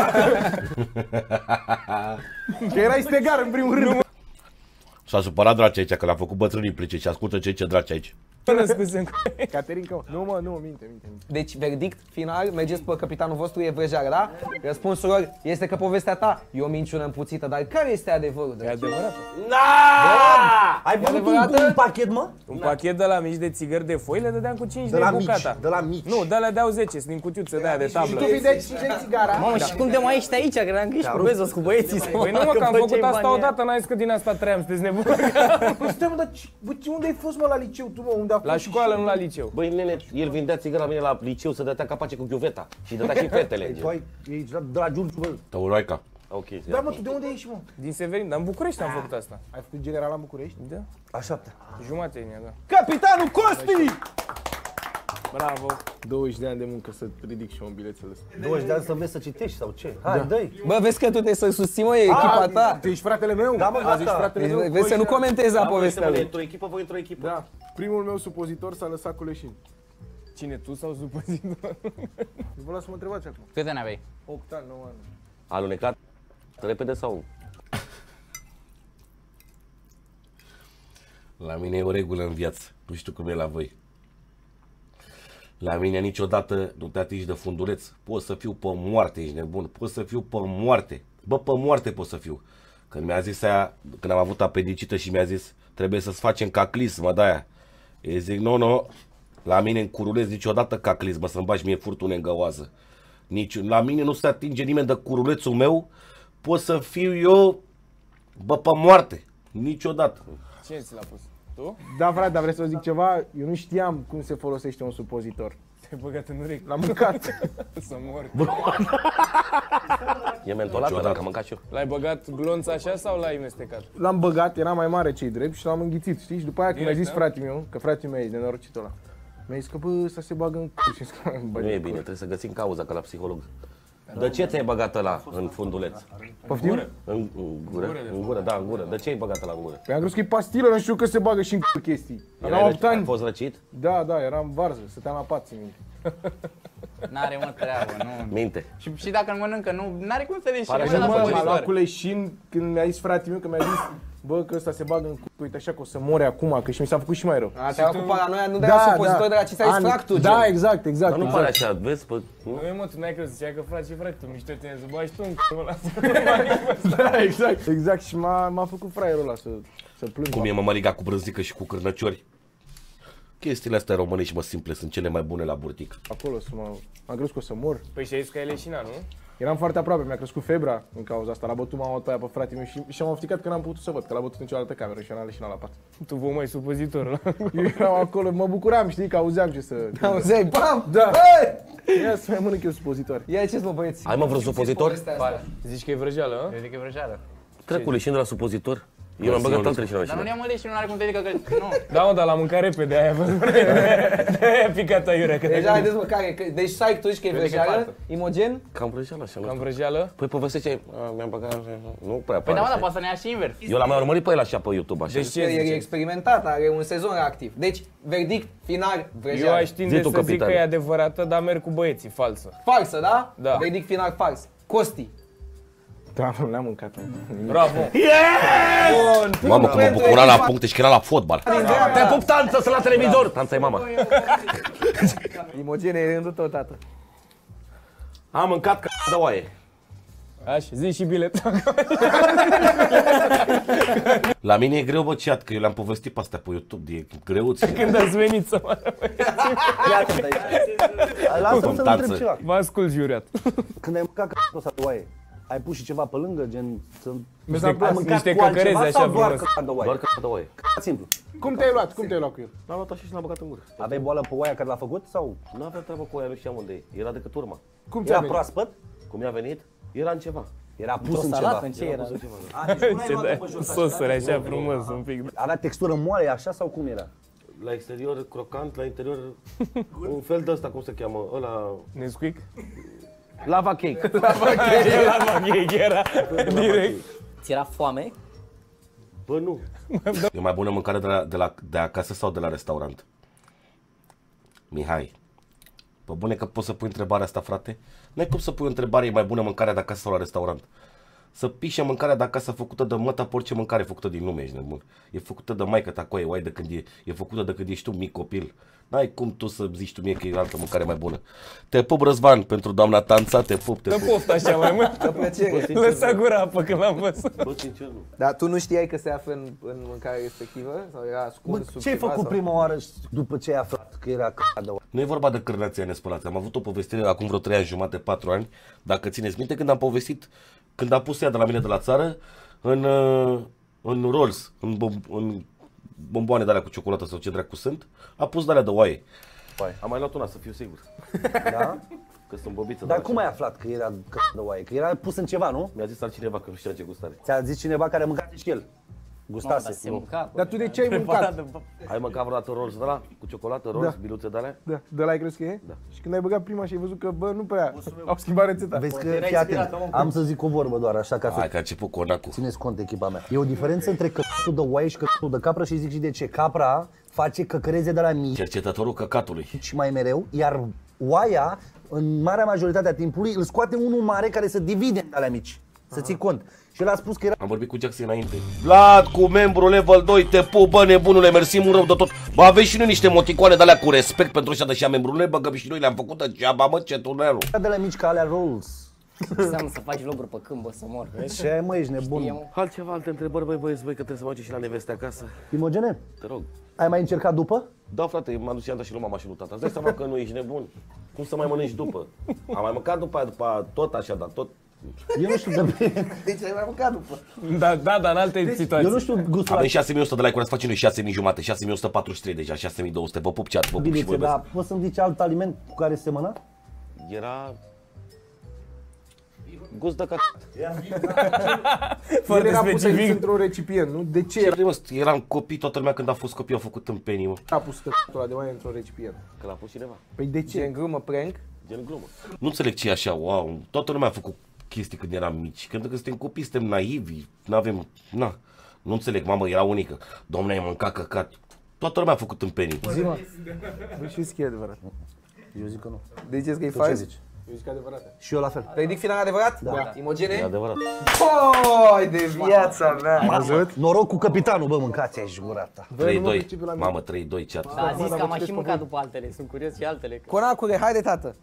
Că erai stegar, în primul rând. S-a supărat Dracea aici, că l-a făcut bătrânii plice și ascultă ce zice Dracea aici. Până scuze în Caterinca, nu mă, nu, minte, minte, minte. Deci, verdict final, mergeți pe capitanul vostru, e vrăjeală, da? Răspunsul lor este că povestea ta e o minciună împuțită, dar care este adevărul? E Dragi? adevărat. Ai vândut adevărată? un, un pachet, mă? Un pachet de la mici de țigări de foi le dădeam cu cinci De lei la mici, bucata. de la mici. Nu, de alea deau zece, sunt din cutiuță de aia de tablă. Tu vindeai cinci lei țigara? Mamă, și cum de mai ești aici? Credeam că ești cu bezos cu băieții. să Păi nu mă, facă că am făceai făcut asta banii aia. odată, n-ai zis că din asta trăiam, sunteți nebuni. Păi stai, mă, dar ce- bă, unde ai fost, mă, la liceu, tu, mă, unde a fost? La școală, nu la liceu. Băi, nene, el vindea țigări la mine la liceu să dădea capace cu ghiuveta și dădea și fetele. Tu ai, ești la- de la Giurgiu, bă. Tăuroica. Ok, Da, mă, tu de unde ești, mă? Din Severin, dar în București am făcut asta. Ai făcut general la București? Da? A șaptea. Jumate din ea, da. Capitanul Costi! Bravo. douăzeci de ani de muncă să ridic și eu un bilețel ăsta. douăzeci de ani să înveți să citești sau ce? Hai, dă-i. Bă, vezi că tu trebuie să-l susții, mă, e echipa ta. Tu ești fratele meu? Da, mă, Azi ești gata. fratele Deci, meu? vezi să nu comentezi la povestea lui. într-o echipă, voi într-o echipă. Da. Primul meu supozitor s-a lăsat cu leșin. Cine, tu sau supozitor? Vă las să mă întrebați acum. Câte ani aveai? opt ani, nouă ani. Alunecat repede sau? La mine e o regulă în viață. Nu știu cum e la voi. La mine niciodată nu te atingi de funduleț. Pot să fiu pe moarte, ești nebun. Pot să fiu pe moarte. Bă, pe moarte pot să fiu. Când mi-a zis aia, când am avut apendicită și mi-a zis trebuie să-ți facem caclis, mă, de-aia. Eu zic, nu, nu, la mine în curuleț niciodată caclis, mă, să-mi bagi mie furtune în găoază. Nici, la mine nu se atinge nimeni de curulețul meu. Pot să fiu eu, bă, pe moarte. Niciodată. Cine ți l-a pus? Tu? Da, frate, dar vrei să vă zic ceva? Eu nu știam cum se folosește un supozitor. Te-ai băgat în urechi. L-am mâncat. Să mor. E mentolată, dacă am mâncat și eu. L-ai băgat glonț așa sau l-ai mestecat? L-am băgat, era mai mare cei drept și l-am înghițit, știi? Și după aia când mi-a Direct, zis da? fratele meu, că fratele meu e nenorocitul ăla. Mi-a zis că bă, ăsta se bagă în c***. Și zis că îmi bagi Nu e în bine, cur. trebuie să găsim cauza, ca la psiholog. De ce ți-ai băgat ăla în funduleț? Poftim? În, în gură? În gură, da, în gură. De ce ai băgat ăla în gură? Păi am crezut că e pastilă, nu știu că se bagă și în c*** chestii. Aveam opt Ai ani. fost răcit? Da, da, eram varză, stăteam la pat, țin minte. N-are mă treabă, nu. Minte. Și, și dacă nu mănâncă, nu, n-are cum să le Pare știe. așa, Mă, mă, m-a luat cu leșin când mi-a zis fratele meu, că mi-a zis bă, că ăsta se bagă în cu, uite așa că o să mori acum, că și mi s-a făcut și mai rău. A, te-a luat cu paranoia, nu de la supozitor, de la ce ți-a zis fractul. Da, exact, exact. Dar nu exact. pare așa, vezi? Pă, nu? Nu, mă, tu n-ai crezut, zicea că frate și frate, tu mișto tine să bagi tu în c***ul ăla. Da, exact, exact. Și m-a, m-a făcut fraierul ăla să, să plâng. Cum e mămăliga cu brânzică și cu cârnăciori. Chestiile astea românești, mă, simple, sunt cele mai bune la burtic. Acolo să mă... Am crezut că o să mor. Păi și ai zis că ai leșina, nu? Eram foarte aproape, mi-a crescut febra în cauza asta. L-a bătut mama pe aia pe fratele meu și, și am ofticat că n-am putut să văd, că l-a bătut în cealaltă cameră și n-a leșinat la pat. Tu vă mai supozitorul ăla. Eu eram acolo, mă bucuram, știi, că auzeam ce să... Auzeai, bam! Da. Băi! Ia să mai mănânc eu supozitor. Ia ce mă băieți? Ai mă vreun supozitor? Zici că e vrăjeală, a? Eu zic că e vrăjeală. Trecu leșin de la supozitor. Eu m-am băgat altă leșină la Dar nu leșină. ne-am mălit și nu are cum te zică că nu. Da, mă, dar l-am mâncat repede, aia văzut. De-aia a picat aiurea. că- Deci haideți mă, care, că- deci stai tu zici că e Crede că e vrăjeală, fată. Imogen? Cam vrăjeală așa, nu Am știu. vrăjeală? Păi povestește, a, mi-am băgat, nu prea Păi pare. da, mă, dar așa. poate să ne ia și invers. Eu l-am mai urmărit pe el așa pe YouTube, așa. Deci ce El e zice? experimentat, are un sezon activ. Deci, verdict, final, Eu vrăjeală. aș tinde Zi tu, să zic capitan. că e adevărată, dar merg cu băieții, falsă. Falsă, da? Da. Verdict final fals. Costi. Da, nu le-am mâncat. Bravo! Bun. Mamă, cum mă Pentru bucura la echipa puncte și că era la fotbal. din dreapta. Te pup, tanță, să la televizor! Tanța-i mama. Imogen e rândul tău, tată. Am mâncat ca de oaie. Așa, zi și bilet. La mine e greu, bă, chat, că eu le-am povestit pe astea pe YouTube, e greuț. Când ați venit să mă Lasă-mă să Contanță. întreb ceva. Vă ascult jurat. Când ai mâncat căcatul ăsta de oaie, ai pus și ceva pe lângă, gen... Să... Niște, ai mâncat niște cu altceva căcărezi sau așa doar frumos. căcat de oaie? Doar ca de oaie. Simplu. Cum te-ai luat? Cum te-ai luat cu el? L-am luat așa și l-am băgat în gură. Aveai boală pe oaia care l-a făcut sau Nu avea treabă cu oaia, nu știam unde e. Era decât urma. Cum ți-a era venit? proaspăt? Cum i-a venit, era în ceva. Era pus în Salată, ceva. în ce era? A, deci nu l-ai Se luat dă pe jos așa, sosuri da? așa frumos, un pic. Avea textură moale așa sau cum era? La exterior crocant, la interior un fel de ăsta, cum se cheamă, ăla... Nesquik? Lava cake. La cake era direct. Ți era foame? Bă, nu. E mai bună mâncare de, la, de, la, de acasă sau de la restaurant? Mihai. Pe bune că poți să pui întrebarea asta, frate? N-ai cum să pui o întrebare, e mai bună mâncarea de acasă sau la restaurant? Să pișe mâncarea de acasă făcută de măta, orice mâncare făcută din lume, ești nebun. E făcută de maică ta coaie, oai, de când e, e făcută de când ești tu mic copil. N-ai cum tu să zici tu mie că e altă mâncare mai bună. Te pup, Răzvan, pentru doamna Tanța, te pup, te Dă pup. poftă așa mai mult. Cu plăcere. Lăsa gura apă când l-am văzut. Bă, sincer, nu. Dar tu nu știai că se află în, în mâncarea respectivă? Sau era ascuns Bă, sub ce ai ceva, făcut sau? prima oară după ce ai aflat că era căcat de oaie? Nu e vorba de cârnații nespălați. Am avut o povestire acum vreo trei ani jumate, patru ani, dacă țineți minte, când am povestit, când a pus ea de la mine de la țară, în, uh, în Rolls, în, bom- în bomboane de alea cu ciocolată sau ce dracu sunt, a pus de alea de oaie. Oaie. Am mai luat una, să fiu sigur, Da? că sunt bobiță. Dar de cum la ai aflat că era căcat de oaie? Că era pus în ceva, nu? Mi-a zis altcineva că nu știa ce gustare. Ți-a zis cineva care a mâncat și el. Nu, dar Gustase. se mânca. Dar tu de ce ai mâncat? Ai mâncat vreodată Rolls de la cu ciocolată, Rolls, Da. biluțe de alea? Da, de la ai crezi că e? Da. Și când ai băgat prima și ai văzut că, bă, nu prea, au schimbat rețeta. Vezi că, fii atent, am să zic o vorbă doar așa ca să Hai că a început conacul. țineți cont echipa mea. E o diferență între căcatul de oaie și căcatul de capră și zic și de ce. Capra face căcăreze de la mici Cercetătorul căcatului. și mai mereu, iar oaia, în marea majoritate a timpului, îl scoate unul mare care să divide în alea mici. Să ții cont. Și el a spus că era Am vorbit cu Jackson înainte. Vlad, cu membru level doi, te pup, bă, nebunule, mersi mult rău de tot. Bă, aveți și noi niște moticoane de alea cu respect pentru ăștia de și membrule, băgăm și noi le-am făcut degeaba, mă, ce tunelul. de la mici ca alea Rolls. Înseamnă să faci loguri pe câmbă, să mor. Ce ai, mă, ești nebun? Știe, mă. Altceva, alte întrebări, băi, băieți, voi că trebuie să mă duce și la neveste acasă. Imogene, Te rog. ai mai încercat după? Da, frate, m-am dus și am dat și lui mama și lui tata. Îți dai seama că nu ești nebun? Cum să mai mănânci după? Am mai mâncat după aia, după aia, tot așa, dar tot... Eu nu știu de Deci ai mai mâncat după. Da, da, dar în alte situații. Eu nu știu gustul Avem șase mii o sută de like-uri, să facem noi șase mii jumate, șase mii o sută patruzeci și trei deja, șase mii două sute. Vă pup, chat, vă pup și bilețe, vă iubesc. dar poți să-mi zici alt aliment cu care se mănă? Era... Gust de căcat. El Foarte era pus aici specific. într-un recipient, nu? De ce Ce vrei, mă, eram copii, toată lumea când a fost copii au făcut tâmpenii, mă. a pus căcatul ăla de oaie într-un recipient? Că l-a pus cineva. Păi de ce? Gen glumă, prank. Gen glumă. Nu înțeleg ce e așa, wow, toată lumea a făcut chestii când eram mici. Când când suntem copii, suntem naivi, n-avem, na, nu înțeleg, mamă, era unică. Dom'le, ai mâncat căcat. Toată lumea a făcut tâmpenii. Zi-mă. Băi, și e adevărat. Eu zic că nu. Deci zici că e Tu ce fals? zici? Eu zic că adevărat. Și eu la fel. Predic final adevărat? Da. Imogene? E adevărat. Oi, de viața mea! Ai văzut? Noroc cu capitanul, bă, mâncați aici gura ta. trei doi. Mamă, trei doi, ce atât. Da, a zis că am mai și mâncat după altele, sunt curios și altele. Conacule, haide, tată!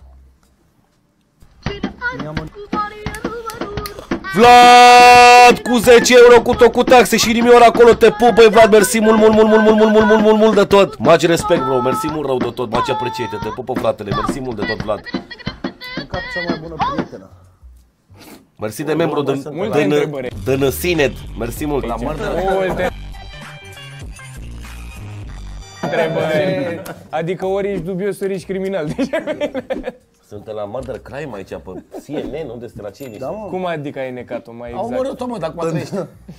Vlad, cu zece euro, cu tot cu taxe și inimioara acolo, te pup, băi Vlad, mersi mult, mult, mult, mult, mult, mult, mult, mult, mult, mult de tot. Magi respect, bro, mersi mult rău de tot, magi apreciate, te pupă, fratele, mersi mult de tot, Vlad. Mâncat cea mai bună prietenă. Mersi de membru din Multe întrebări. din Sinet, mersi mult. Multe întrebări. Adică ori ești dubios, ori ești criminal. Suntem la Murder Crime aici, pe C N N, unde este la ce Da, mă. Cum adică ai necat-o mai Au exact? omorât-o, mă, dar acum trăiești.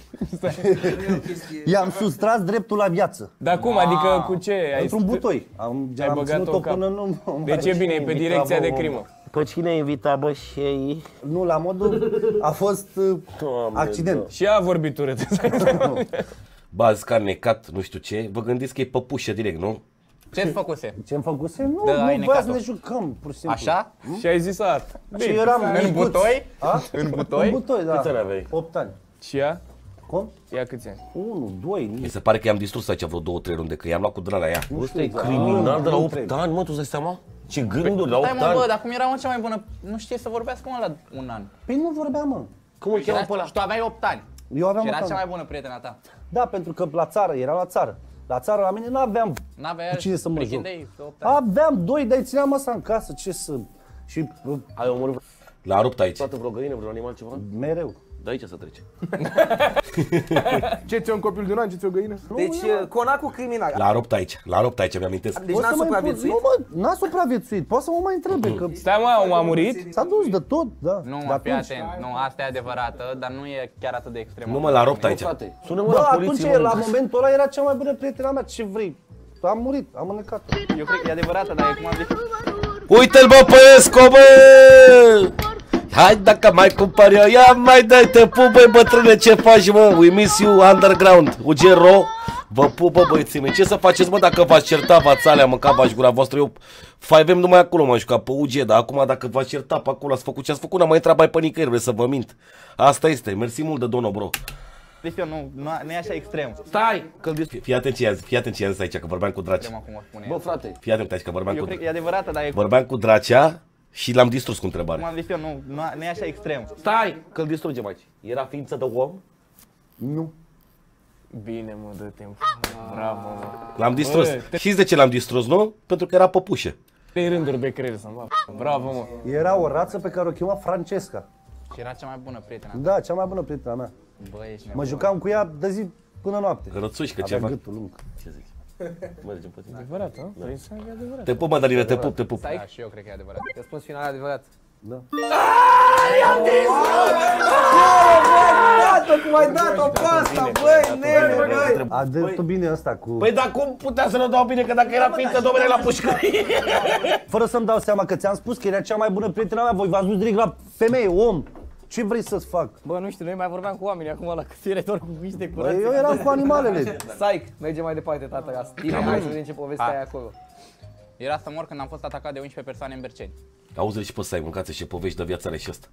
I-am sustras dreptul la viață. Dar cum? Adică cu ce? Ai Într-un butoi. Am, Ai am băgat-o ținut-o în cap. până nu... De ce bine? E pe direcția de crimă. Pe cine invita, bă, și ei? Nu, la modul... A fost uh, accident. Și ea a vorbit urât. Bă, a zis că a necat, nu știu ce, vă gândiți că e păpușă direct, nu? Ce-ți făcuse? Ce-am făcuse? Nu, Da, ai nu voia să necat-o. ne jucăm, pur și simplu. Așa? Și ai zis asta. Și eram În micuț. butoi? A? În butoi? În butoi, da. Câți ani aveai? opt ani. Și ea? Cum? Ia câți ani? unu, doi, Mi se pare că i-am distrus aici vreo două, trei runde, că i-am luat cu drag la ea. nu știu exact. Criminal de la Nu opt trebuie. ani, mă, tu îți dai seama? Ce gânduri la Stai opt mă, bă, ani? dar cum era mă cea mai bună? Nu știe să vorbească mă la un an. Păi nu vorbeam, mă. Cum îl cheamă pe ăla? Și tu aveai opt ani. Eu aveam Și era opt cea ani. mai bună prietena ta. Da, pentru că la țară, era la țară. La țară la mine nu aveam N-aveai cu cine să mă joc. prichindeai opt ani. Aveam doi, dar îi țineam ăsta în casă, ce să... Și uh, Ai omorât l-a rupt aici. Toată vreo găină, vreo animal ceva? mereu. De aici să trece. Ce ți-o un copil de un an, ce ți-o o găină? Deci, Conacul criminal. L-a rupt aici, l-a rupt aici, mi-amintesc. Deci Poți n-a să mai pun- supraviețuit? Nu, mă, n-a supraviețuit. Poate să mă mai întrebe, că Stai mă, omul a murit? s-a dus de tot, da. Nu, De mă, fii atunci. atent. Nu, asta e adevărată, dar nu e chiar atât de extremă. Nu mă, l-a rupt aici. Sună-mă Bă, la atunci, poliție, la mă. momentul ăla era cea mai bună prietena mea, ce vrei? Am murit, am înnecat-o. Eu cred că e adevărată, dar e cum am zis. Uite-l bă pe Esco, bă! Hai dacă mai cumpăr eu, ia mai dai, te pup, băi bătrâne, ce faci, mă? We miss you underground. U G R O, vă pup, bă, băieții mei. Ce să faceți, mă, dacă v-ați certa, v-ați alea, mânca v-aș gura voastră? Eu five M numai acolo m-am jucat pe U G, dar acum dacă v-ați certa pe acolo, ați făcut ce ați făcut, n-am mai intrat mai pe nicăieri, vreți să vă mint. Asta este, mersi mult de dono, bro. Deci eu nu, nu, nu e așa extrem. Stai! Fii atent ce i-a zis, fii atent ce i-a zis aici, că vorbeam cu Draci. Extrem, cum o spune. Bă, frate, fii atent aici, că vorbeam Eu cu cred că e adevărată, dar e cum Vorbeam cu Dracea și l-am distrus cu întrebare. am zis eu, nu, nu, nu e așa extrem. Stai! Că-l distrugem aici. Era ființă de om? Nu. Bine, mă, dă timp. Bravo, mă. L-am distrus. Bă, te- Știți de ce l-am distrus, nu? Pentru că era păpușă. Trei rânduri pe creier să-mi bag. Bravo, mă. Era o rață pe care o chema Francesca. Și era cea mai bună prietena. Da, cea mai bună prietena mea. Bă, ești Mă nebun. jucam cu ea de zi până noapte. Rățușcă Avea ceva. gâtul lung. Ce zici? Mergem pe tine. Adevărat, nu? Vrei să ai adevărat. Te pup, Mădălină, te pup, te pup. Da, și eu cred că e adevărat. Răspuns final adevărat. Da. Tată, cum ai dat-o pe asta, băi, nene, băi! A dreptul bine ăsta cu... Păi dar cum putea să nu dau bine, că dacă era ființă, domnule, la pușcărie. Fără să-mi dau seama că ți-am spus că era cea mai bună prietena mea, voi v-ați dus direct la femeie, om. Ce vrei să-ți fac? Bă, nu știu, noi mai vorbeam cu oamenii acum la cât doar cu niște Băi, curați. eu eram cu animalele. Psych, mergem mai departe, tată, la Stine, hai să vedem ce poveste ai acolo. Era să mor când am fost atacat de unsprezece persoane în Berceni. Auzi-l și pe Sai, mâncați și povești de viața are și ăsta.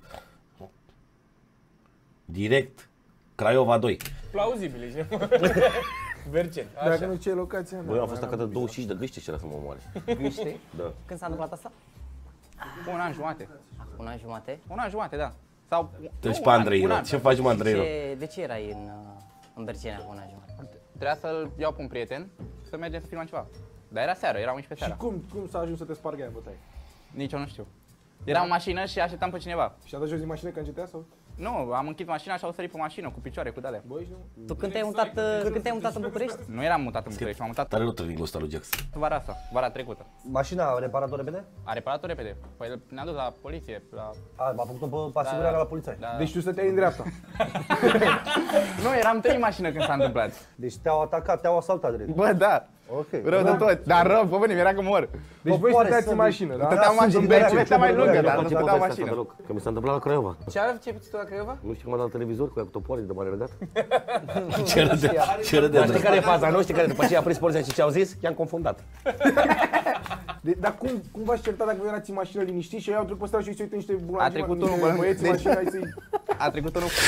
Direct, Craiova doi. Plauzibil, ești. Verceni. Dacă nu ce locația, Băi, am fost acasă de douăzeci și cinci de gâște și era să mă omoare. Gâște? Da. Când s-a întâmplat asta? Un an jumate. Un an jumate? Un an jumate, da. Sau... Treci nu, pe un an, Andrei, un an. ce faci, mă, Andrei? Ce, de ce erai în, uh, în Bercenia cu un an jumate? Trebuia să-l iau pe un prieten să mergem să filmăm ceva. Dar era seară, era unsprezece Și seara. cum, cum s-a ajuns să te spargă aia în bătaie? Nici eu nu știu. Eram în mașină și așteptam pe cineva. Și a dat jos din mașină că încetea sau? Nu, am închis mașina și au sărit pe mașină cu picioare, cu de-alea. Băi, și nu? Tu când te-ai mutat, uh, când te-ai mutat în București? Nu eram mutat în București, m-am mutat Tare nu trăgângul ăsta lui Jax. vara asta, vara trecută. Mașina a reparat-o repede? A reparat-o repede. Păi ne-a dus la poliție, la... A, m-a făcut-o pe, pe asigurarea la polițai. Da. Deci tu stăteai în dreapta. Nu, eram trei în mașină când s-a întâmplat. Deci te-au atacat, te-au asaltat direct. Bă, da. Ok. Rău de tot. Dar rău, pe bine, mi-era că mor. Deci voi Popoare, stăteați să în vii. mașină, da? Stăteam în mașină, sânge deci din povestea mai aia, lungă, ce dar nu Ce stăteam în povestea asta mașină. deloc? Că mi s-a întâmplat la Craiova. Ce ai făcut tu la Craiova? Nu știu cum a dat la televizor cu ea cu topoare de mare regat. Ce râde, ce râde. Dar știi care e faza, nu știi care după ce a prins poliția și ce au zis? I-am confundat. De, dar cum, cum v-ați certat dacă voi erați în mașină liniștiți și ei au trecut pe stradă și se uită niște A bulangi, trecut niște unul, bă. băieți în Deci- mașină, hai să-i... A trecut unul.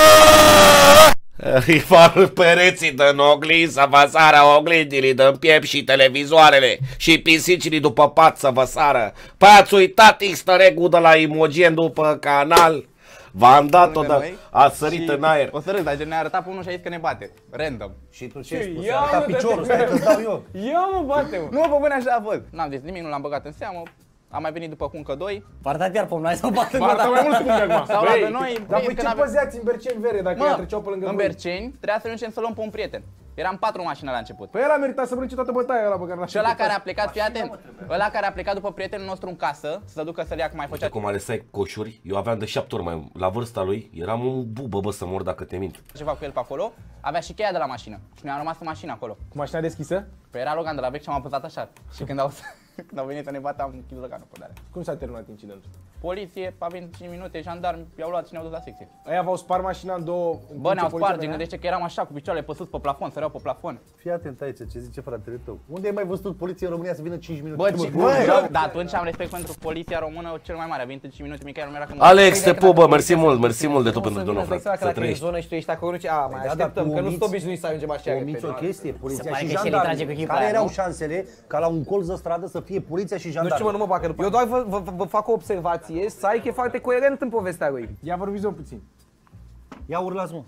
Îi fac pereții din oglindi să vă sară oglindile din piept și televizoarele și pisicile după pat să vă sară. Păi ați uitat easter egg-ul de la Imogen după canal? V-am dat-o, de dar noi a sărit și în aer. O să râd, dar gen ne-a arătat pe unul și a zis că ne bate. Random. Și tu ce ai spus? Ia, Arăta mă, piciorul, dă-te stai că-ți dau eu. Ia mă, bate mă. Nu, pe bune așa a fost. N-am zis nimic, nu l-am băgat în seamă. Am mai venit după cu încă doi. Partea iar pe noi să bată. Arată mai mult cum e acum. S-au luat de noi. Dar bine, voi că ce n-avem- păzeați în Berceni vere dacă ea Mă, treceau pe lângă în voi? Berceni trebuia să ajungem să luăm pe un prieten. Eram patru mașini la început. Păi el a meritat să mănânce toată bătaia ăla pe care l-a Și ăla care a plecat, fii atent, ăla care a plecat după prietenul nostru în casă, să se ducă să-l ia că mai făcea Acum alesai coșuri, eu aveam de șapte ori mai la vârsta lui, eram un bubă, bă, să mor dacă te mint. ceva cu el pe acolo, avea și cheia de la mașină și ne-a rămas în mașină acolo. Cu mașina deschisă? Păi era Logan de la vechi și am apăsat așa. Și când au, când au venit să ne bată, am închis Loganul pe dare. Cum s-a terminat incidentul? Poliție, a venit cinci minute, jandarmi, i-au luat și ne-au dus la secție. Aia v-au spart mașina în două... în Bă, timp ne-au ce poliția spart, venea? gândește că eram așa cu picioarele păsuți pe plafon, săreau pe plafon. Fii atent aici, ce zice fratele tău. Unde ai mai văzut poliția în România să vină cinci minute? Bă, ci, bă, da, dar atunci am respect pentru poliția română cel mai mare, a venit în cinci minute, Michael nu era când... Alex, te pupă, mersi mult, mersi mult de tot pentru domnul frate, să Dacă e în trăiești. zonă și tu ești acolo, nu ce, a, mai da, așteptăm, dar că tu nu sunt omiți- obișnuiți să ajungem așa Omiți o repede. chestie, poliția pare și că și el îi trage cu jandarmi. echipa Care aia, erau nu? șansele ca la un colț de stradă să fie poliția și Nu știu, mă, jandarmi? nu mă bagă după. Eu doar vă, vă, vă fac o observație, Saic e foarte coerent în povestea lui. Ia vorbiți-o puțin. Ia urlați, mă.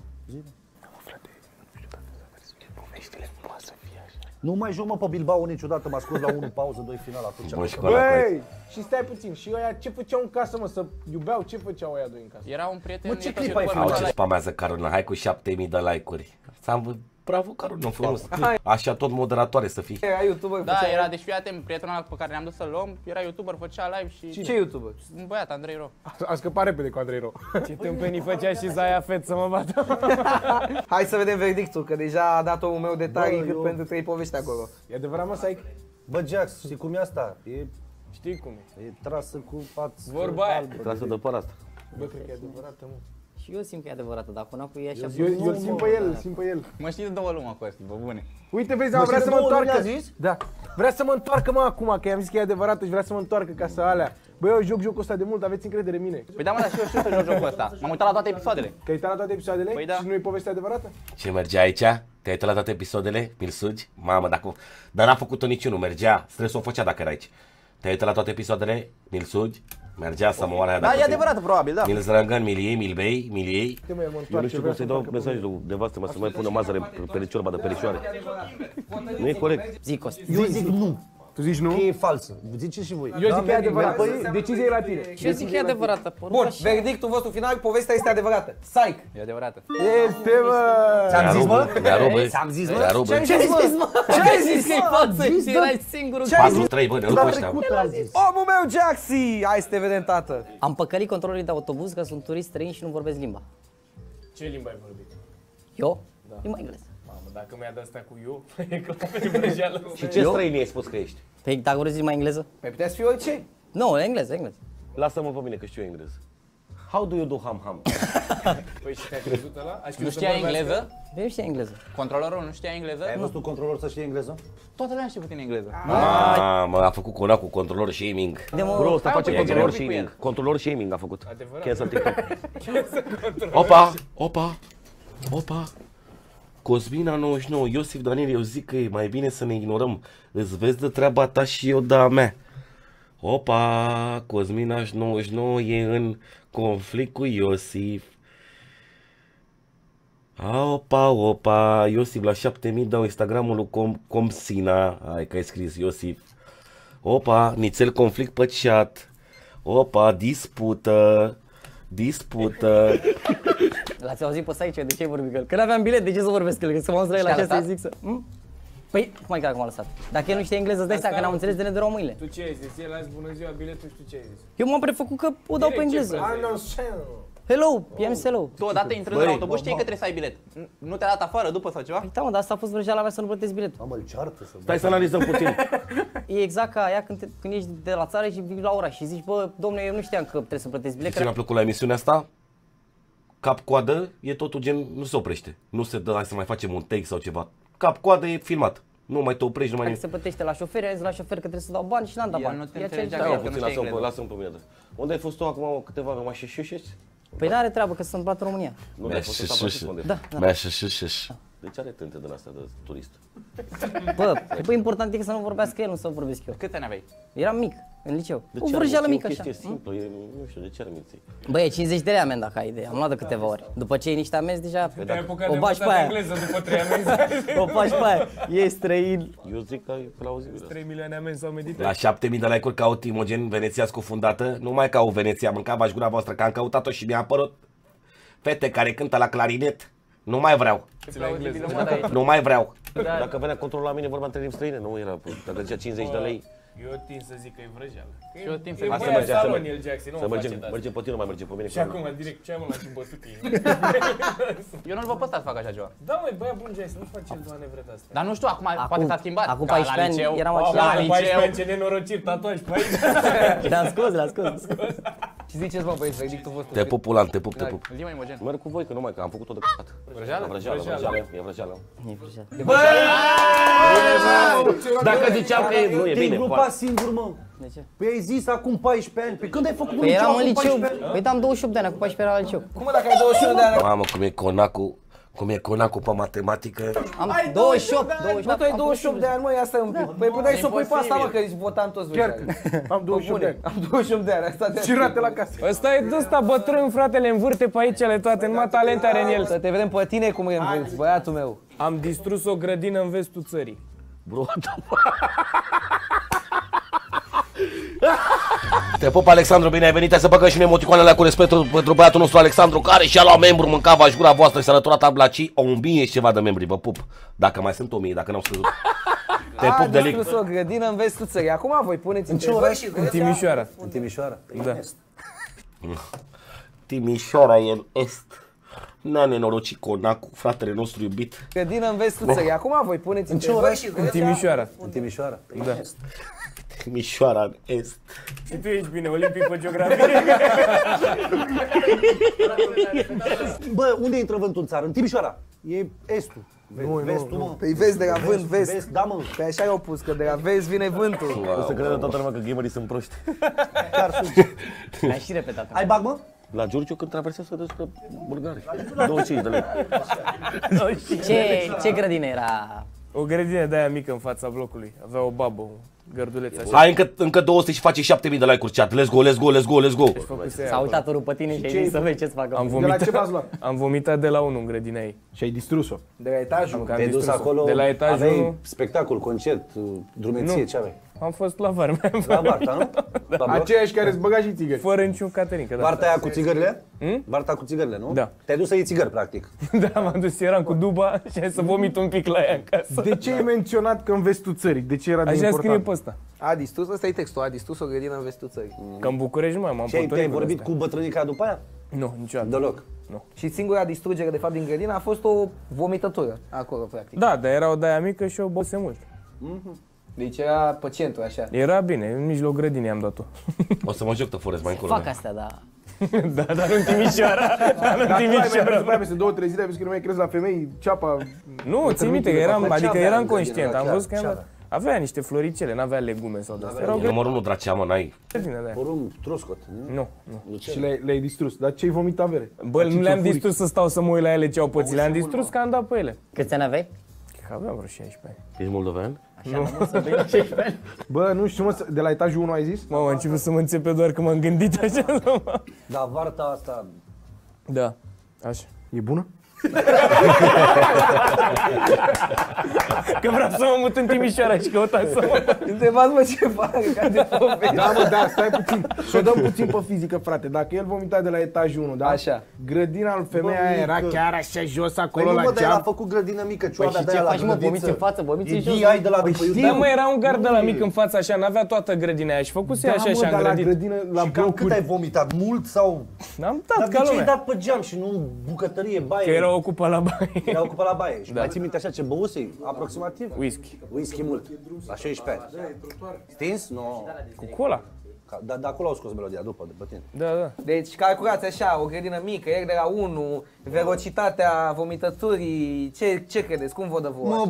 Nu mai joc, mă, pe Bilbao niciodată, m-a scos la unu pauză, doi final, atunci. Bă, am- și cu ăla cu aia. Băi, și stai puțin, și ăia ce făceau în casă, mă, să iubeau, ce făceau ăia doi în casă? Era un prieten... Mă, ce e tot clip ai youtuber, Au făcut? ce spamează Carolina, hai cu șapte mii de like-uri. S-am bravo Carolina, frumos. Așa tot moderatoare să fii. Era youtuber, Da, făcea- era, deci fii atent, prietenul ăla pe care ne-am dus să-l luăm, era youtuber, făcea live și... Ce youtuber? Un băiat, Andrei Ro. A scăpat repede cu Andrei Ro. Ce tâmpenii făcea și Zaya Fet să mă bată. Hai să vedem verdictul, că deja a dat omul meu detalii Bă, cât eu- pentru trei povești acolo. E adevărat, mă, Saic? Bă, Jax, știi cum e asta? E, Știi cum e? e trasă cu față Vorba aia. albă. Trasă de păr asta. Bă, cred că e adevărată, mă. Și eu simt că e adevărată, dar până acum e așa. Eu, eu îl simt pe el, îl simt pe el. Mă știi de două luni, Costi, bă, bune. Uite, vezi, Mă, mă, vrea și să de mă două luni întoarcă. a zis? Da. Vrea să mă întoarcă, mă, acum, că i-am zis că e adevărată și vrea să mă întoarcă ca să alea. Băi, eu joc jocul ăsta de mult, aveți încredere în mine. Păi da, mă, dar și eu știu să joc jocul ăsta. M-am uitat la toate episoadele. Că ai uitat la toate episoadele Păi da. și nu e povestea adevărată? Ce mergea aici? Te-ai uitat la toate episoadele? Mi-l sugi? Mamă, dacă... Dar n-a făcut-o niciunul, mergea. Stresul o făcea dacă era aici. Te-ai uitat la toate episoadele? Mi-l sugi? Mergea să mă oare aia Da, dacă e te- adevărat, probabil, da. Mi-l zrângăn, mi-l iei, mi-l bei, mi-l iei. Uite, mă, el mă Eu nu întoarce, știu vrea cum să-i să dau întoarcă mesajul lui nevastă, mă, să mai pună mazăre pe pericioară, ba de perișoare. Nu e corect. Zic, Costi. Eu zic nu, Tu zici nu? că e falsă. Ziceți și voi. Eu Da, zic că e merg- adevărat. Păi, Decizia e la tine. Și eu zic că e adevărată. Bun, verdictul vostru final, povestea este adevărată. Saic! E adevărată. Este, mă! ți-am zis, mă? Mi-a rupt, Ți-am zis, mă? mi-a rupt. Ce ai zis, mă? Ce ai zis că-i față? Și erai singurul. patru trei, bă, ne rup Dar ăștia. trecut am zis. Omul meu, Jaxi! Hai să te vedem, tată. Am păcălit controlorii de autobuz că sunt turist străini și nu vorbesc limba. Ce limbă ai vorbit? Eu? Limba engleză. Mamă, dacă mi-a dat asta cu eu, e clar că e vrăjeală. Și ce străini ai spus că ești? Păi dacă vorbești limba engleză? Păi putea să fie orice. Nu, engleză, engleză. Lasă-mă pe mine că știu engleză. How do you do ham ham? Păi și te-ai crezut ăla? Ai știut Nu să știa vorbească? engleză? Eu știu engleză. Controlorul nu știa engleză? Ai văzut controlor să știe engleză? Toată lumea știe puțin engleză. Mamă, a făcut cona cu controlor shaming. De mă- Bro, ăsta Hai, face bă, controlor e greu cu shaming. el. Controlor shaming a făcut. Adevărat. Cancel TikTok. Opa, opa, opa. Cosmina nouăzeci și nouă, Iosif Daniel, eu zic că e mai bine să ne ignorăm. Îți vezi de treaba ta și eu de a mea. Opa, Cosmina nouăzeci și nouă e în conflict cu Iosif. Opa, opa, Iosif la șapte mii dau Instagramul lui Com Comsina. Hai că ai scris Iosif. Opa, nițel conflict pe chat. Opa, dispută. Dispută. L-ați auzit pe site de ce ai vorbit cu el? Că n-aveam bilet, de ce să vorbesc cu el? Că să mă auzi la el Și-a așa să-i lăsat? zic să... Hm? Păi, cum ai că m-a lăsat? Dacă el nu știe engleză, îți dai seama că n-am înțeles de ne durau mâinile. Tu ce ai zis? El a zis bună ziua, biletul și tu ce ai zis? Eu m-am prefăcut că o dau pe Direct, ce engleză. frate? I know Sam. Hello, i-am zis hello. Tu odată intrând în autobuz știi că trebuie să ai bilet. N- Nu te-a dat afară după sau ceva? Păi da, mă, dar asta a fost vrăjeala mea să nu plătesc biletul. Mamă, îl ceartă să Stai să analizăm puțin. E exact ca aia când, te, când ești de la țară și vii la ora și zici, bă, domne, eu nu știam că trebuie să plătesc bilet. Ce mi-a plăcut la emisiunea asta? Cap-coadă e totul gen, nu se oprește. Nu se dă, hai să mai facem un take sau ceva. Cap-coadă e filmat. Nu mai te oprești, nu mai Dacă se plătește la șofer, ai zis la șofer că trebuie să dau bani și n-am dat El bani. nu te E aceeași înțelegea, Da, treabă. mă, că nu puțin, știe lasă-mă, engleză. lasă-mă pe mine. Unde ai fost tu acum câteva vreme? Mai și și și? Păi n-are treabă că sunt întâmplat în România. Nu, ai fost în San Francisco unde? Da, da. Mea și și și și. De ce are tânte din astea de turist? Bă, bă, important e că să nu vorbească el, nu să vorbesc eu. Câți ani aveai? Eram mic, în liceu. De O ce vrăjeală ar minți? mică E o așa. chestie simplă, e, nu știu, de ce ar minți? Bă, e cincizeci de lei amendă dacă ai idee. Am luat de câteva ori. După ce iei niște amenzi, deja Te-ai apucat o de bagi pe învățat aia. engleză după trei amenzi. O faci pe aia. E străin. Eu zic că e plauzibil. trei milioane amenzi sau meditat. La șapte mii de like-uri caut Imogen, Veneția scufundată. Nu mai caut Veneția, mâncava-și gura voastră, că am căutat-o și mi-a apărut fete care cântă la clarinet. Nu mai vreau. Nu mai vreau. Dacă venea controlul la mine, vorba între limbi străine, nu era, dacă zicea cincizeci de lei. Eu tind să zic că e vrăjeală. Și eu timp să E Hai să băiat mergem, să Samuel mergem. Jackson, nu Să mă mergem, face mergem pe tine, nu mai mergem pe mine. Și acum, direct, ce am la și băsutii. Eu nu-l vă păstat să fac așa ceva. Da, măi, băiat bun Jackson, nu face el doar nevret asta. Dar nu știu, acum, poate s-a schimbat. Acum Ca la paisprezece ani liceu. eram La același. La paisprezece liceu. ani, ce nenorocit, tatuaj pe aici. Le-am scos, le-am scos. Și ziceți, mă, băieți, verdictul vostru. Te pup, Ulan, te pup, te pup. Zi, mă, Imogen. Merg cu voi, că nu mai, că am făcut-o de c***at. Vrăjeală? Vrăjeală, vrăjeală, e vrăjeală. E vrăjeală. Dacă ziceam că e, nu e Te-ai bine, grupat foarte. singur, mă. De ce? Păi ai zis acum paisprezece ani. Păi când ai făcut Păi eram în acum liceu. paisprezece ani? Păi am douăzeci și opt de ani, acum paisprezece era la liceu. Cum mă, dacă ai douăzeci și unu de ani? Mamă, cum e conacul, cum e conacul pe matematică. Am douăzeci și opt, douăzeci și Bă, opt. tu ai am douăzeci și opt de ani, mă, ia stai un pic. Păi puteai să o pui pe asta, mă, că ești votam toți Chiar vrăjeală. că am douăzeci și opt de ani. Am douăzeci și opt de ani, asta de Și rate la casă. Ăsta e ăsta bătrân, fratele, învârte pe aici ale toate, numai talente are în el. Să te vedem pe tine cum îi învârți, băiatul meu. Am distrus o grădină în vestul țării. Bro, Te pup, Alexandru, bine ai venit, hai să băgăm și noi emoticoanele cu respect pentru băiatul nostru Alexandru, care și-a luat membru, mâncava-și gura voastră și s-a alăturat Ablaci, o mie și ceva de membri, vă pup. Dacă mai sunt o mie, dacă n-au scăzut. Te A pup de lic. distrus o grădină în vestul țării. Acum voi puneți În ce întrebări oraș? și În Timișoara. În Timișoara. Da. Timișoara e în est. N-a nenorocit conacul, fratele nostru iubit. grădină în vestul țării. Acum voi puneți În ce întrebări oraș? și În Timișoara. În Timișoara. Da. Timișoara în est. Și tu ești bine, olimpic pe geografie. Bă, unde intră vântul în țară? În Timișoara. E estul. Nu, Vestul, mă. Păi vezi de la vânt, vest. Vest, da, mă. Păi așa i-au pus, că de la vest vine vântul. O să credă toată lumea că gamerii sunt proști. Chiar sunt. Mi-ai și repetat. Ai bag, mă? La Giurgiu când traversează despre bulgari. douăzeci și cinci de lei. Ce, ce grădină era? O grădină de aia mică în fața blocului. Avea o babă, un gărduleț așa. Hai încă, încă două sute și face șapte mii de like-uri chat. Let's go, let's go, let's go, let's go. Făcuse S-a aia. uitat urul pe tine și ai zis să vezi ce-ți facă. Am De la vomitat, ce v-ați luat? am vomitat de la unul în grădina ei. Și ai distrus-o. De la etajul. Că am Te-ai dus distrus-o. acolo, De la etajul aveai unu, spectacol, concert, drumeție, Nu. ce aveai? am fost la varme. La Barta, nu? La Barta. Aceiași care îți băga și țigări. Fără niciun caterincă, da. Barta aia cu țigările? Hmm? Barta cu țigările, nu? Da. Te-ai dus să iei țigări, practic. Da, m-am dus, eram cu duba și hai să vomit un pic la ea în casă. De ce ai menționat că în vestul țării? De ce era de Așa scrie important? pe ăsta. A distrus, ăsta e textul, a distrus o grădină în vestul țării. Că în București nu mai m-am Și ai, te-ai potolit vorbit astea. cu bătrânica după aia? Nu, niciodată. Deloc. Și singura distrugere, de fapt, din grădină a fost o vomitătură acolo, practic. Da, dar era o de-aia mică și o bose mult. Deci era pe centru, așa. Era bine, în mijloc grădinii am dat-o. O să mă joc de forest mai încolo. Fac astea, da. Da, dar în Timișoara. Dar în Dar tu ai mai Timișoara. presupat peste două, trei zile, ai văzut că nu mai crezi la femei, ceapa... Nu, țin minte că eram, Dar ce adică avea eram în grădină, conștient, dar am chiar, văzut că ce am- avea? avea niște floricele, n-avea legume sau de astea. Erau E numărul unu, dracea, mă, n-ai. grădine de aia. Porum troscot. Nu, nu. Și le-ai, le-ai distrus. Dar ce-ai vomitat avere? Bă, nu le-am distrus să stau să mă uit la ele ce au pățit, le-am distrus că am dat pe ele. Câți ani aveai? Că aveam vreo șaisprezece ani. Ești moldovean? Bă, nu știu, mă, de la etajul unu ai zis? Mamă, am început să mă înțepe doar că m-am gândit așa. Dar varta asta... Da, așa. E bună? Că vreau să mă mut în Timișoara și căutam să mă... Întrebați, mă, ce fac, ca de poveste. Da, mă, da, stai puțin. Să o dăm puțin pe fizică, frate. Dacă el vomita de la etajul unu, da? Așa. Grădina lui femeia Bă, aia era mică. chiar așa jos Păi acolo nu, la mă, dar el a geam. făcut grădină mică, Păi cioada și de ce aia la faci, mă, grădiță. vomiți în față, vomiți în E jos? ai de la după Da, iubire. mă, era un gard de la mic în fața așa, n-avea toată grădina aia și făcuse Da, așa mă, și am dar la grădit. grădină, la Și cam cât ai blocuri. vomitat? Mult sau... N-am Dar dat de ca ce ai lumea. dat pe geam și nu în bucătărie, baie? Că era ocupat la baie. Era ocupat la baie. Și mai ții minte așa ce băusei? Aproximativ? Whisky. Whisky mult. La șaisprezece ani. Stins? Nu. Cu cola. Ca- Dar de acolo au scos melodia, după, după tine. Da, da. Deci calculați așa, o grădină mică, el de la unu, velocitatea vomităturii, ce, ce credeți? Cum vă dă vouă Mă, așa?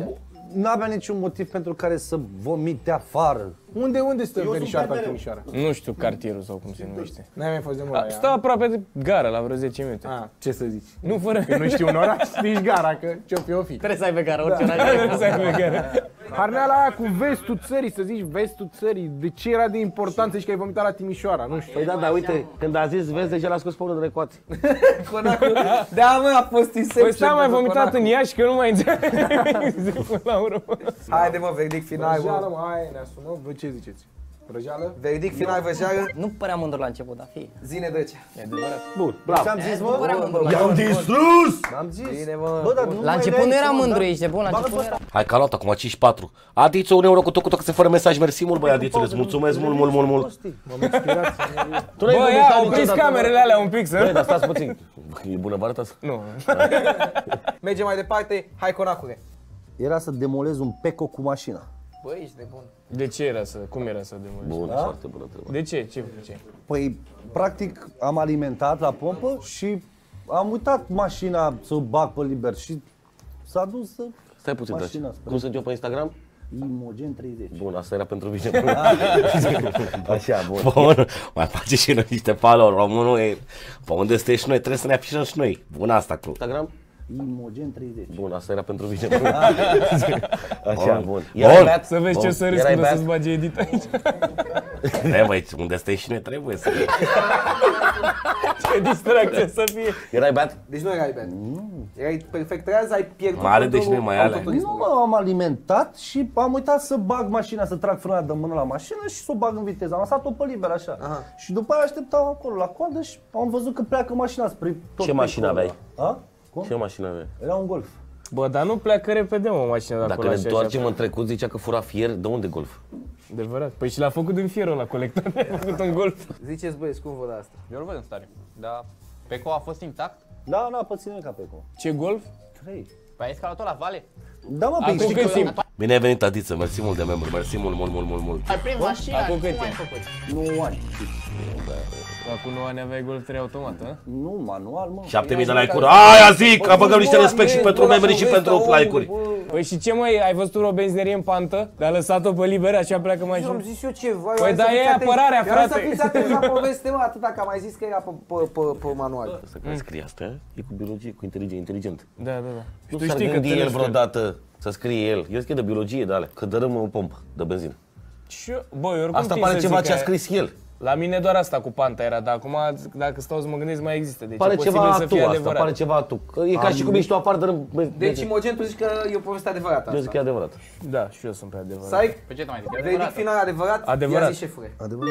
n-avea niciun motiv pentru care să vomite afară. Unde, unde stă verișoara ta Timișoara? Nu știu cartierul sau cum se numește. N-ai mai fost de mult la ea. Stă aproape de gara, la vreo zece minute. Ah, ce să zici? Nu fără... Că nu știu un oraș, zici gara, că ce-o fi, o fi. Trebuie să ai pe gara, orice Da, trebuie să ai pe gara. Harneala aia cu vestul țării, să zici vestul țării, de ce era de important să zici că ai vomitat la Timișoara? Nu știu. Păi da, dar uite, când a zis vezi, deja l-a scos pe unul de recoație. Da, mă, a fost Inception. Păi stai, am mai pentru vomitat Conacu. în Iași, că nu mai înțeleg până la urmă. Haide, mă, verdict final, Vrăjeală, mă. mă, hai, ne asumăm. Voi ce ziceți? Vrăjeală? Verdict final, vrăjeală. Nu părea mândru la început, dar fie. Zine drăcea. E adevărat. Bun, bravo. Ce am zis, Nu părea mă? mândru la I-am început. distrus! Am zis. Bine, mă. Bă, dar nu La mai început nu le-ai era zis, mândru, da? ești de bun, la Bagă început pe nu era. Hai că a luat acum cinci patru. Adiță un euro cu tot, cu tot, că se fără mesaj. Mersi mult, băi, Adițule, îți mulțumesc mult, mult, mult, mult. Tu n-ai Bă, vomitat ia, opriți niciodată, camerele alea un pic, Băi, să... dar stați puțin. E bună barata asta? Nu. Mergem mai departe. Hai, Conacule. Era să demolezi un peco cu mașina. Băi, ești de bun. De ce era să... Cum era să demolezi? Bună, foarte bună întrebare. De ce? Ce ce? Păi, practic, am alimentat la pompă și am uitat mașina să o bag pe liber și s-a dus să... Stai puțin, Mașina dragi. spre- Cum sunt eu pe Instagram? Imogen treizeci. Bun, asta era pentru mine. Așa, bun. Bun, mai face și noi niște follow, românul e... Pe unde stai și noi, trebuie să ne afișăm și noi. Bun, asta cu Instagram? Imogen treizeci. Bun, asta era pentru mine. Așa, bun. Bun. Să vezi ce Bun. să râzi Erai când o beat? să-ți bage edit aici. Trebuie, unde stai și noi trebuie să... Ce distracție să fie. Erai beat? Deci nu erai bad. Erai perfect treaz, ai pierdut Mare, controlul deci nu e mai alea. autoturismului. Nu m-am alimentat și am uitat să bag mașina, să trag frâna de mână la mașină și să o bag în viteză. Am lăsat-o pe liber așa. Aha. Și după aia așteptam acolo la coadă și am văzut că pleacă mașina spre tot Ce pe mașină acolo. aveai? A? Cum? Ce mașină avea? Era un Golf. Bă, dar nu pleacă repede, mă, mașina de Dacă acolo ne așa, întoarcem așa. în trecut, zicea că fura fier, de unde Golf? Adevărat. Păi și l-a făcut din fierul la colector, a făcut un golf. Ziceți, băieți, cum văd asta? Eu îl văd în stare. Dar Peco a fost intact? Da, n-a pățit nimic ca pe acolo. Ce golf? Trei. Păi ai scalat-o la vale? Da, mă, pe Acum știi cât că... timp? Bine ai venit, Adiță, mersi mult de membru, mersi mult, mult, mult, mult, mult. Ai prins mașina, Acum cum cât ai timp? făcut? nouă ani. Acum nouă ani aveai golf trei automat, a? Nu, manual, mă. șapte mii de like-uri. Aia zic, am băgat niște respect și pentru membrii și pentru like-uri. Păi și ce măi, ai văzut o benzinerie în pantă? Dar lăsat-o pe liber, așa pleacă Eu am mașina? zis eu ceva. Păi da, e apărarea, frate. Să fiți atenți la poveste, mă, atâta că am mai zis că era pe, pe, pe, pe manual. Să care scrie asta, e cu biologie, cu inteligență, inteligent. Da, da, da. Nu Tu s-ar știi că gândi te el lăși vreodată să scrie el. Eu zic că e de biologie, de alea, că dărâmă o pompă de benzină. Ce? Bă, eu oricum Asta tind pare să ceva zic ce a că- scris el. La mine doar asta cu panta era, dar acum, dacă stau să mă gândesc, mai există. Deci Pare e posibil ceva să tu fie asta, adevărat. pare ceva tu. Că e ca și cum ești tu afară, dărâm... Deci, Imogen, tu zici că e o poveste adevărată Eu zic că e asta. adevărat. Da, și eu sunt pe adevărat. Saic, Pe ce te mai zic? E verdict adevărat. final adevărat? Adevărat. Ia zi, șefule.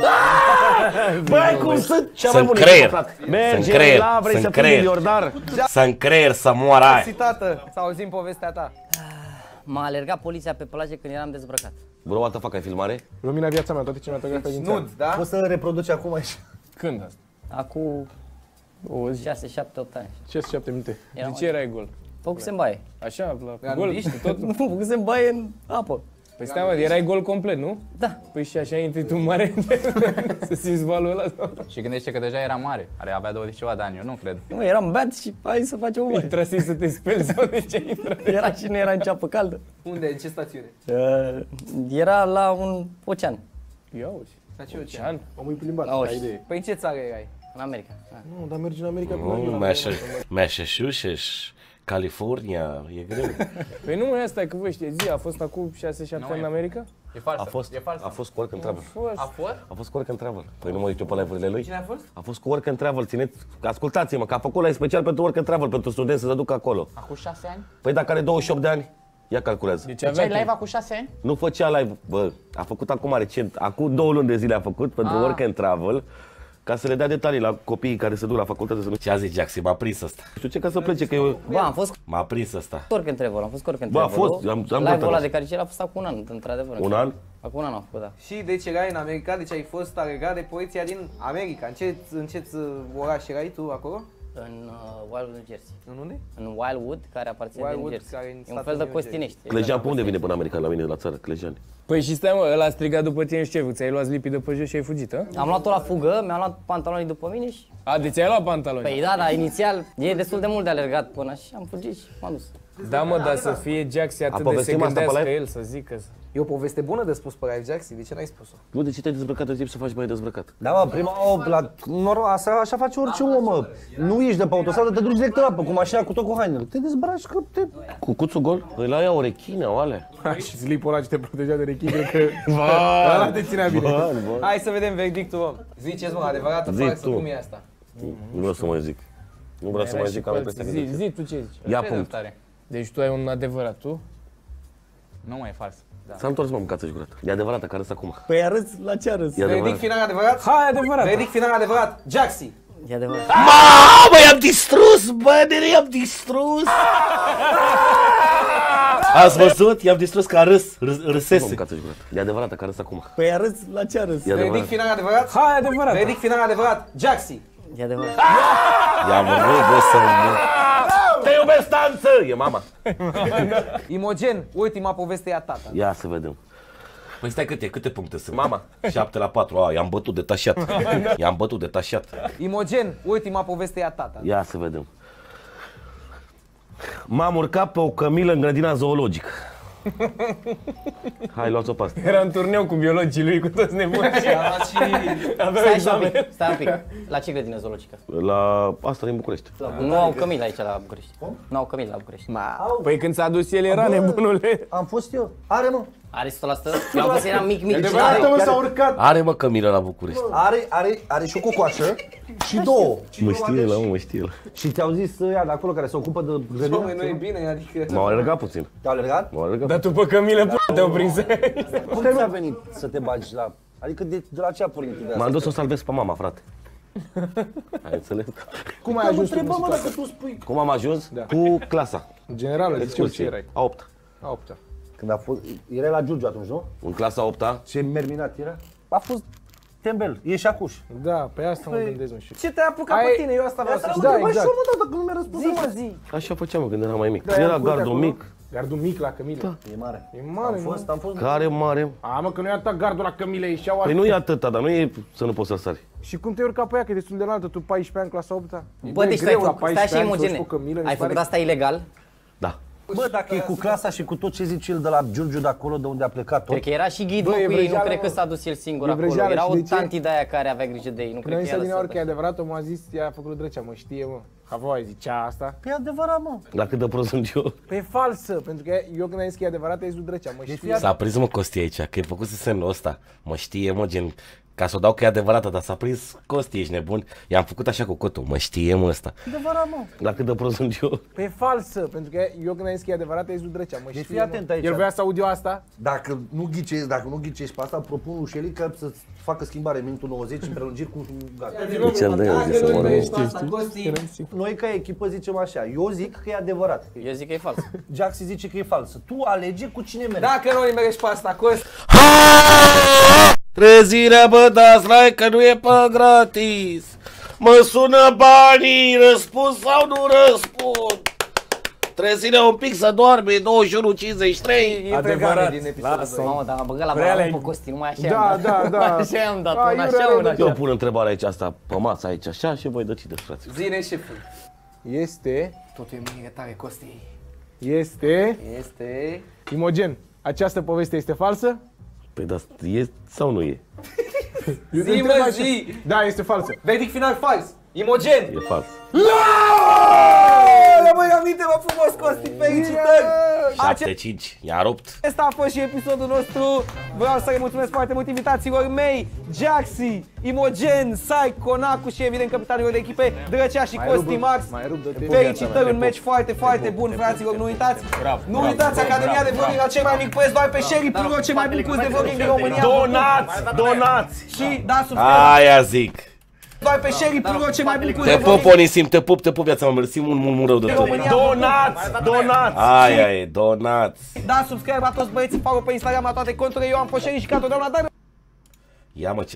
Băi, cum sunt? Cea mai bună creier. Sunt creier, sunt creier. Sunt creier să moară aia. Citată, să auzim povestea ta. M-a alergat poliția pe plajă când eram dezbrăcat. Bro, what the fuck, ai filmare? Lumina viața mea, toate cinematografia din țară. Nud, da? Poți să reproduci acum aici. Când asta? Acum șase, șapte, opt ani. Ce șapte minute? Eram De ce erai gol? Făcusem baie. Așa, la La gol, nudiști? tot? Nu, făcusem baie în apă. Păi stai mă, erai gol complet, nu? Da. Păi și așa intri tu mare să simți valul ăla? Sau? Și gândește că deja era mare. Are avea douăzeci și ceva de ani, eu nu cred. Nu, eram beat și hai să facem o baie. Intrasei să te speli sau de ce intră? Era și nu era în ceapă caldă. Unde? În ce stațiune? Uh, era la un ocean, Ia uzi. La ce ocean? Cean? Omul e plimbat, Auzi. ai idee. Păi în ce țară erai? în America. Da. Nu, dar mergi în America cu Nu, avion. Massachusetts, California, e greu. Păi nu, asta e că vă știți, zi, a fost acum șase șapte Nu, ani în e- America? E falsă. A fost, E falsă. a fost cu work and travel. A fost? A fost cu work and travel. Păi nu mă uit eu pe live-urile lui? Cine a fost? A fost cu work and travel, țineți, ascultați-mă, că a făcut la special pentru work and travel, pentru studenți să se ducă acolo. Acum șase ani? Păi dacă are douăzeci și opt de ani, ia calculează. Deci Deci ai avea live timp. acum șase ani? Nu făcea live, bă, a făcut acum recent, acum două luni de zile a făcut pentru Ah. work and travel, ca să le dea detalii la copiii care se duc la facultate să nu... Ce a zis Jaxi, m-a prins ăsta. Știu ce, ca să plece, că eu... Bă, am fost M-a prins ăsta. cu work and travel, am fost cu work and Bă, a travel. fost, am- am dat Live-ul ăla azi. de care a fost acum un an, într-adevăr. Un an? Acum un an am făcut, da. Și deci erai în America, deci ai fost alergat de poliția din America. În ce, în ce ț- oraș erai tu acolo? În uh, Wildwood, New Jersey. În unde? În Wildwood, care aparține Wildwood, din Jersey. care e în E un statul fel de New Jersey. Costinești. Clejan, pe unde vine până America la mine de la țară? Clejan. Păi și stai mă, ăla a strigat după tine și ce, ți-ai luat lipii de pe jos și ai fugit, a? Am luat-o la fugă, mi-am luat pantalonii după mine și... A, deci ai luat pantaloni. Păi da, dar inițial e destul de mult de alergat până și am fugit și m-am dus. Da, mă, dar să fie Jaxi atât de se povestim asta pe gândească live? el să zică. E o poveste bună de spus pe live, Jaxi, de ce n-ai spus-o? Nu, de ce te-ai dezbrăcat de timp să faci mai dezbrăcat? Da, mă, prima, o, la, normal, așa, așa face orice om, mă. Nu ieși de pe autostradă, te duci direct în apă, cu mașina, cu tot cu hainele. Te dezbraci că te... Cu cuțul gol? Îi la ea o rechină, o alea. Și slipul ăla ce te protejea de rechini, cred că ăla te ținea bine. Hai să vedem verdictul, mă. Ziceți, mă, adevărată, Zi falsă, tu. cum e asta? Nu vreau să mai zic. Nu vreau să mai zic că am impresia că Zi, zic. zi tu ce zici. Ia Ce punct. tare? Deci tu ai un adevărat, tu? Nu mai e fals. Da. S-a întors, mă, mâncați-și gurat. E adevărată, care râs acum. Păi arăți la ce arăți? E adevărat. Verdict final adevărat? Hai, adevărat. Verdict final adevărat, Jaxi. E adevărat. Mamă, i-am distrus, bă, nene, i-am distrus! Ați văzut? I-am distrus că a râs, râs râsese. Mă, mâncați-și gurat. E adevărată, care râs acum. Păi arăți la ce arăți? E adevărat. Verdict final adevărat? Hai, adevărat. Verdict final adevărat, Jaxi. E adevărat. Ia mă, bă, bă, să mă... Te iubesc, tanță! E mama. Imogen, ultima poveste e a tata. Ia să vedem. Păi stai câte, câte puncte sunt? Mama, șapte la patru, a, i-am bătut detașat. I-am bătut detașat. Imogen, ultima poveste e a tata. Ia să vedem. M-am urcat pe o cămilă în grădina zoologică. Hai, luați-o pe asta. Era în turneu cu biologii lui, cu toți nebuni. Aveau Stai așa un examen. pic, stai un pic. La ce grădină zoologică? La asta din București. Nu au cămile aici la București. Nu au cămile la București. Păi când s-a dus el era nebunule. Am fost eu. Are, mă. Are o sută la sută? Eu am fost, eram mic, mic. Adevărată, mă, s-a urcat. Are, mă, cămilă la București. Are, are, are și o cocoașă și două. Mă știe la mă, mă știe la. Și ți-au zis ăia de acolo care se ocupă de grădina? Dom'le, nu e bine, adică... M-au alergat puțin. Te-au alergat? M-au alergat. Dar tu pe cămilă p***, te-au prins. Cum ți-a venit să te bagi la... Adică de, de la ce a pornit ideea M-am asta? dus să o salvez pe mama, frate. Ai înțeles? Cum ai ajuns tu în Întrebă, mă, situația? dacă tu spui... Cum am ajuns? Cu clasa. Generală, zice ce Excursie. erai? A opta. A opta. Când a fost... Erai la Giurgiu atunci, nu? În clasa a opta. Ce merminat era? A fost tembel, e și acuș. Da, pe asta mă gândesc, mă, și... Ce te-a apucat Ai- pe tine? Eu asta vreau să știu. Da, Mai exact. și eu, mă, da, dacă nu mi-a răspuns. Zi, mă, zi. Așa făceam eu când eram mai mic. Da, Era am curte gardul acolo. mic. Gardul mic la Cămile. E mare. E mare, Am mă. fost, am fost. Care mare. A, mă, că nu i-a dat gardul la Cămile, ieșeau Păi alții. nu e atâta, dar nu e să nu poți să sari. Și cum te-ai urcat pe ea, că e destul de înaltă, tu paisprezece ani, clasa a opta? Bă, deci tu ai făcut, stai așa imogene. Ai Ai făcut asta ilegal? Da. Bă, dacă e cu clasa și cu tot ce zice el de la Giurgiu de acolo, de unde a plecat tot. Cred că era și ghid, Bă, mă, e cu ei, nu vrăjeală, cred că mă. s-a dus el singur E acolo. vrăjeală, Era și o de ce? tanti de aia care avea grijă de ei, nu cred Noi că însă din ea ori că e lăsat. adevărat, omul a zis, ea a făcut lui Drăcea, mă, știe, mă. Ca voi zicea asta. Păi e adevărat, mă. La cât de prost sunt eu. Păi e falsă, pentru că eu când am zis că e adevărat, ai zis lui Drăcea, mă, știe. S-a prins, mă, Costi aici, că e făcut semnul ăsta. Mă știe, mă, gen, ca să o dau că e adevărată, dar s-a prins, Costi, ești nebun. I-am făcut așa cu cotul, mă știe, mă, ăsta. Adevărat, mă. La cât de prost sunt eu. Păi e falsă, pentru că eu când am zis că e adevărat, ai zis lui Drăcea, mă, Deci știe, fii atent mă. aici. El vrea să aud eu asta? Dacă nu ghicești, dacă nu ghicești pe asta, propun lui Șelică să facă schimbare în minutul nouăzeci în prelungiri cu gata. Ce am de eu zis să mă Noi ca echipă zicem așa, eu zic că e adevărat. Eu zic că e fals. Jaxi zice că e falsă. Tu alege cu cine mergi. Dacă nu nimerești pe asta, Costi, Trezirea, bă, dați like că nu e pe gratis. Mă sună banii, răspund sau nu răspund. Trezirea un pic să doarme, douăzeci și unu cincizeci și trei. e pregare din episodul Lasă. doi. Mamă, dar am băgat la Prea balon le-ai- pe Costi, numai așa Da, am dat. da, da. Așa am dat, A, un așa, iurea, un da. Eu așa. pun întrebarea aici asta pe masă aici așa și voi decideți, frate. Zine, șeful. Este, Totul e mâine tare, Costi. este, Este... Imogen, această poveste este falsă? Păi dar e sau nu e? Eu te Zi, întreb mă, așa. zi! Da, este falsă. Verdict final fals. Imogen! E fals. Le mai aminte, mă, frumos, Costi, felicitări! șapte cinci, i-a rupt. Acesta a fost și episodul nostru. Vreau să le mulțumesc foarte mult invitațiilor mei, Jaxi, Imogen, Sai, Conacu și evident capitanilor de echipe, Drăcea și Costi Max. Mai rup de te. Felicitări, un meci foarte, foarte bun, fraților, nu uitați. Nu uitați Academia de Vlogging la cel mai mic preț, doar pe Sherry Pro, cel mai bun curs de vlogging din România. Donați, donați! Și da subscribe Aia zic. doar pe Sherry Pro, cel mai bun curs de Te pup, vlogging Onisim, te pup, te pup, viața mă, mersi mult, mult, mult rău de din tot. România. Donați, donați! Aia e, donați. Da subscribe la toți băieții, follow pe Instagram la toate conturile. Eu am fost Sherry și ca totdeauna, dar Ia mă, ce